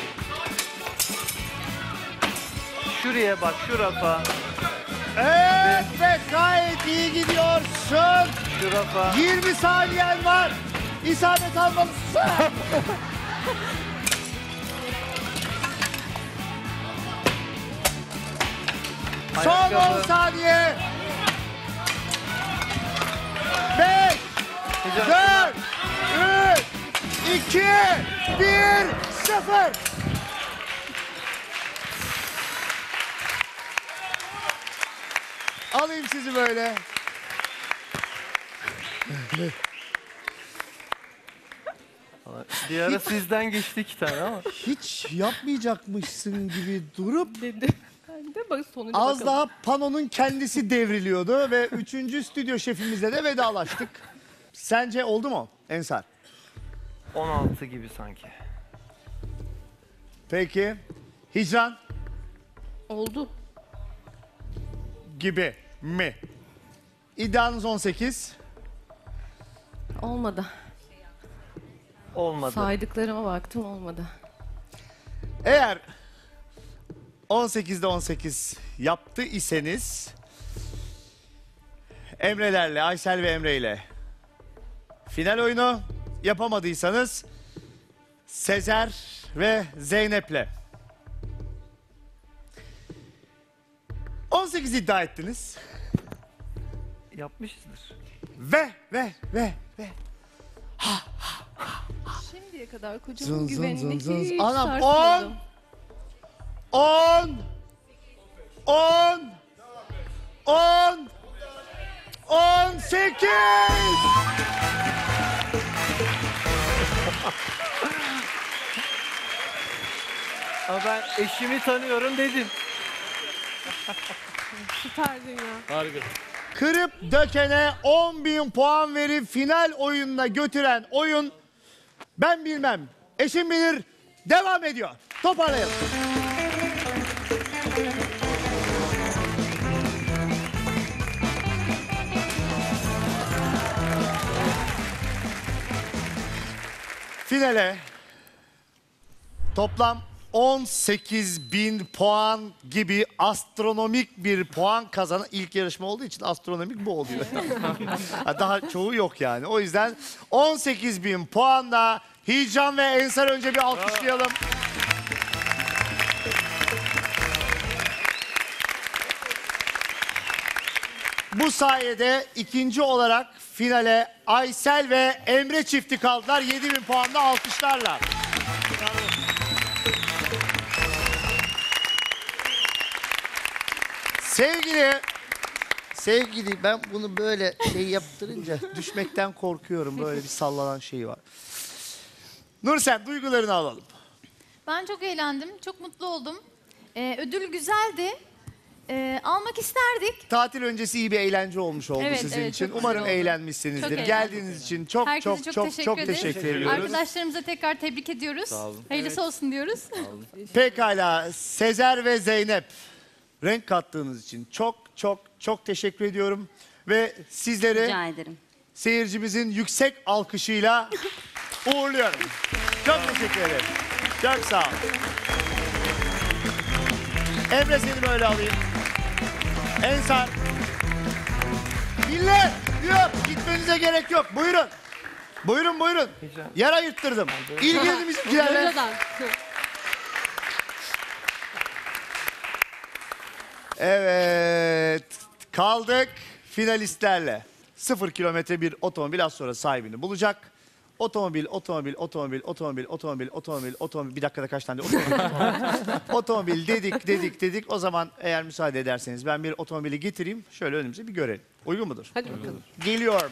Şuraya bak, şu rafa, Evet gayet iyi gidiyorsun. şu rafa. yirmi saniyen var. İsabet almalısın. Son Ayakkabı. on saniye. beş, Hocam, dört, üç, iki, bir, sıfır. Alayım sizi böyle. Bir ara sizden geçti iki tane ama. Hiç yapmayacakmışsın gibi durup Dedi. Ben de bak sonuca az bakalım. daha panonun kendisi devriliyordu ve üçüncü stüdyo şefimizle de vedalaştık. Sence oldu mu Ensar? on altı gibi sanki. Peki. Hicran Oldu. gibi mi? İddianız on sekiz. Olmadı. Olmadı. Saydıklarıma baktım olmadı. Eğer on sekizde on sekiz yaptı iseniz Emre'lerle, Aysel ve Emre ile final oyunu, yapamadıysanız Sezer ve Zeynep'le. on sekiz iddia ettiniz. Yapmışızdır. Ve ve ve ve Şimdiye kadar Zın kocamın zın güvenini zın zın. hiç Anam, sarsmadım. on on on on sekiz. Ama ben eşimi tanıyorum dedim. Süperdin ya. Harika. kırıp dökene on bin puan verip final oyununa götüren oyun Ben Bilmem, Eşim Bilir devam ediyor. Toparlayalım. Finale toplam on sekiz bin puan gibi astronomik bir puan kazanan ilk yarışma olduğu için astronomik bu oluyor. Daha çoğu yok yani. O yüzden on sekiz bin puanla Hicran ve Ensar önce bir alkışlayalım. Bu sayede ikinci olarak finale Aysel ve Emre çifti kaldılar. yedi bin puanla alkışlarla. Sevgili, sevgili ben bunu böyle şey yaptırınca düşmekten korkuyorum. Böyle bir sallanan şey var. Nursel, duygularını alalım. Ben çok eğlendim, çok mutlu oldum. Ee, ödül güzeldi. Ee, almak isterdik. Tatil öncesi iyi bir eğlence olmuş oldu Evet, sizin evet, için. çok güzel Umarım oldu. eğlenmişsinizdir. Çok eğlendim. Geldiğiniz için çok Herkese çok çok, çok teşekkür çok ederiz. teşekkür ediyoruz. Arkadaşlarımıza tekrar tebrik ediyoruz. Sağ olun. Hayırlısı olsun diyoruz. Pekala, Sezer ve Zeynep renk kattığınız için çok çok çok teşekkür ediyorum. Ve sizleri Rica ederim. seyircimizin yüksek alkışıyla uğurluyorum. Çok teşekkür ederim. Çok sağ ol. Emre, seni böyle alayım. Ensar. Millet, yok gitmenize gerek yok. Buyurun. Buyurun buyurun. Yer ayırttırdım. İlgilenin bizimkilerle. Hocadan. Evet. Kaldık finalistlerle. Sıfır kilometre bir otomobil az sonra sahibini bulacak. Otomobil, otomobil, otomobil, otomobil, otomobil, otomobil, otomobil. Bir dakikada kaç tane otomobil? Otomobil dedik, dedik, dedik. O zaman eğer müsaade ederseniz ben bir otomobili getireyim. Şöyle önümüze bir görelim. Uygun mudur? Hadi bakalım. Geliyorum.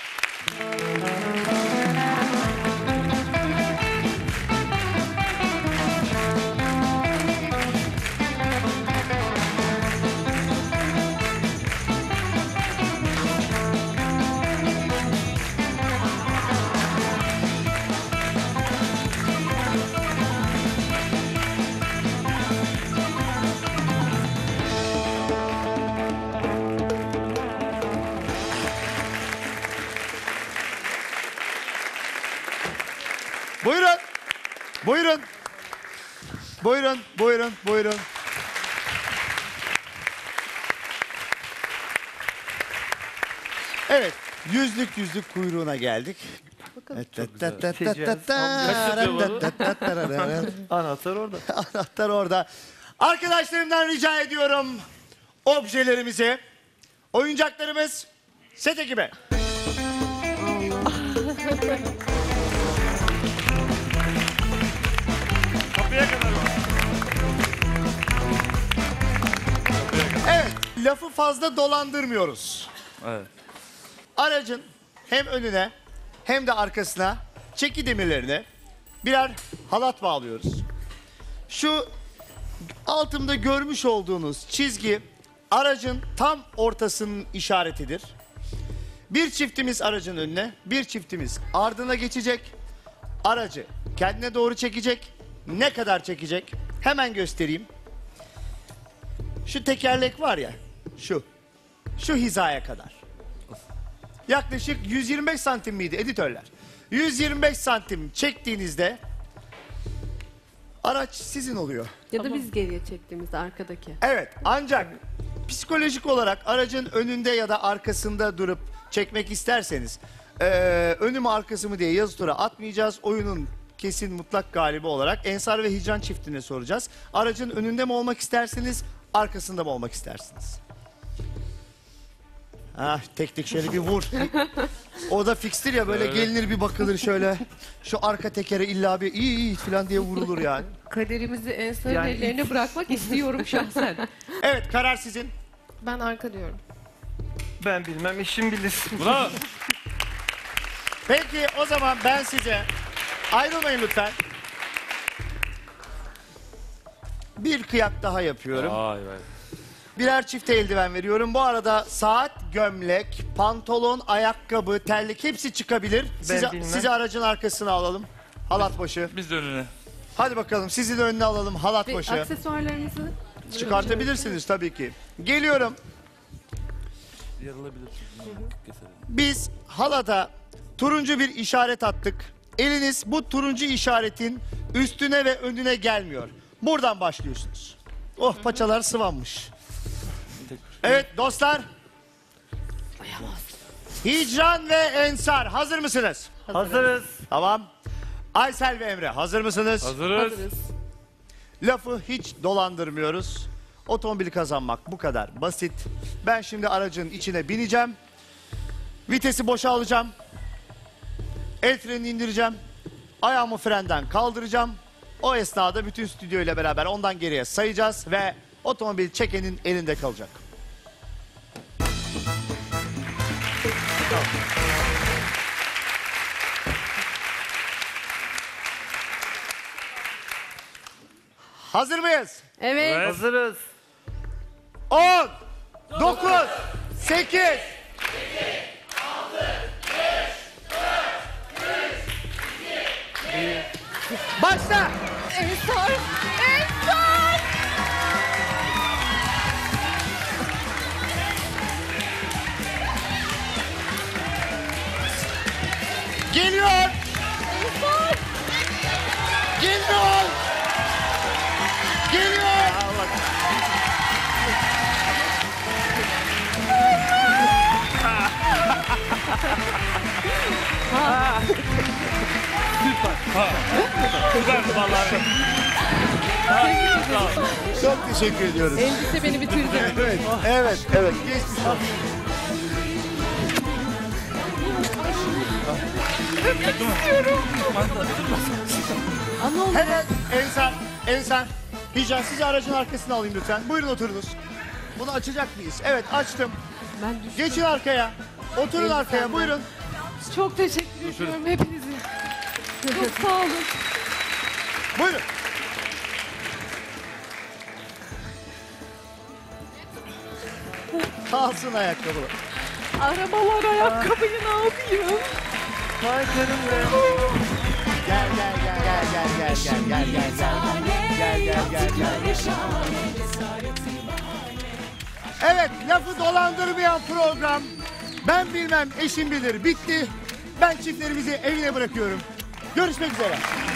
Buyurun. Buyurun. Buyurun, buyurun, buyurun. Evet, yüzlük yüzlük kuyruğuna geldik. Anahtar orada. Anahtar orada. Arkadaşlarımdan rica ediyorum objelerimizi, oyuncaklarımız set ekibe. Kapıya kadar var. Evet, lafı fazla dolandırmıyoruz. Evet. Aracın hem önüne hem de arkasına çeki demirlerine birer halat bağlıyoruz. Şu altımda görmüş olduğunuz çizgi aracın tam ortasının işaretidir. Bir çiftimiz aracın önüne, bir çiftimiz ardına geçecek. Aracı kendine doğru çekecek. Ne kadar çekecek? Hemen göstereyim. Şu tekerlek var ya, şu. Şu hizaya kadar. Yaklaşık yüz yirmi beş santim miydi editörler? yüz yirmi beş santim çektiğinizde araç sizin oluyor. Ya da biz geriye çektiğimizde arkadaki. Evet, ancak psikolojik olarak aracın önünde ya da arkasında durup çekmek isterseniz eee önü mü arkası mı diye yazı tura atmayacağız. Oyunun kesin mutlak galibi olarak Ensar ve Hicran çiftine soracağız. Aracın önünde mi olmak istersiniz, arkasında mı olmak istersiniz? Ah, tek tek şöyle bir vur. O da fikstir ya, böyle gelinir bir bakılır şöyle. Şu arka tekere illa bir iyi iyi falan diye vurulur yani. Kaderimizi Ensar'ın Yani- ellerine bırakmak istiyorum şahsen. Evet, karar sizin. Ben arka diyorum. Ben bilmem, işim bilir. Bravo. Peki o zaman ben size, ayrılmayın lütfen. Bir kıyak daha yapıyorum. Vay vay. Birer çift eldiven veriyorum. Bu arada saat, gömlek, pantolon, ayakkabı, terlik hepsi çıkabilir. Sizi, bilmem. sizi aracın arkasına alalım. Halat başı. Biz de önüne. Hadi bakalım sizi de önüne alalım halat Ve başı. aksesuarlarınızı Çıkartabilirsiniz tabii ki. Geliyorum. Yarılabilir. Keselim. Biz halada turuncu bir işaret attık. Eliniz bu turuncu işaretin üstüne ve önüne gelmiyor. Buradan başlıyorsunuz. Oh paçalar sıvanmış. Evet dostlar. Hicran ve Ensar hazır mısınız? Hazırız. Tamam. Aysel ve Emre hazır mısınız? Hazırız. Lafı hiç dolandırmıyoruz. Otomobili kazanmak bu kadar basit. Ben şimdi aracın içine bineceğim. Vitesi boşa alacağım. El frenini indireceğim. Ayağımı frenden kaldıracağım. O esnada bütün stüdyo ile beraber ondan geriye sayacağız ve otomobil çekenin elinde kalacak. Hazır mıyız? evet. Hazırız. on, dokuz, sekiz, başla. Ensar! Ensar! Geliyor. Geliyor. Geliyor. Süper vallahi. Çok teşekkür ediyoruz. Elbise beni bitirdi. Evet, evet, evet. Geçmiş olsun. Hemen Ensar, Ensar. Hicran sizi aracın arkasına alayım lütfen. Buyurun oturunuz. Bunu açacak mıyız? Evet açtım. Ben düştüm. Geçin arkaya. Oturun arkaya buyurun. Çok teşekkür ediyorum hepinize. Çok sağ olun. Buyurun. Kalsın ayakkabılar. Arabalar ayakkabıyı ne yapayım? Vay canım be. Gel gel gel gel gel gel gel gel gel gel gel gel gel gel. Evet lafı dolandırmayan program ben bilmem eşim bilir bitti. Ben çiftlerimizi evine bırakıyorum. Görüşmek üzere.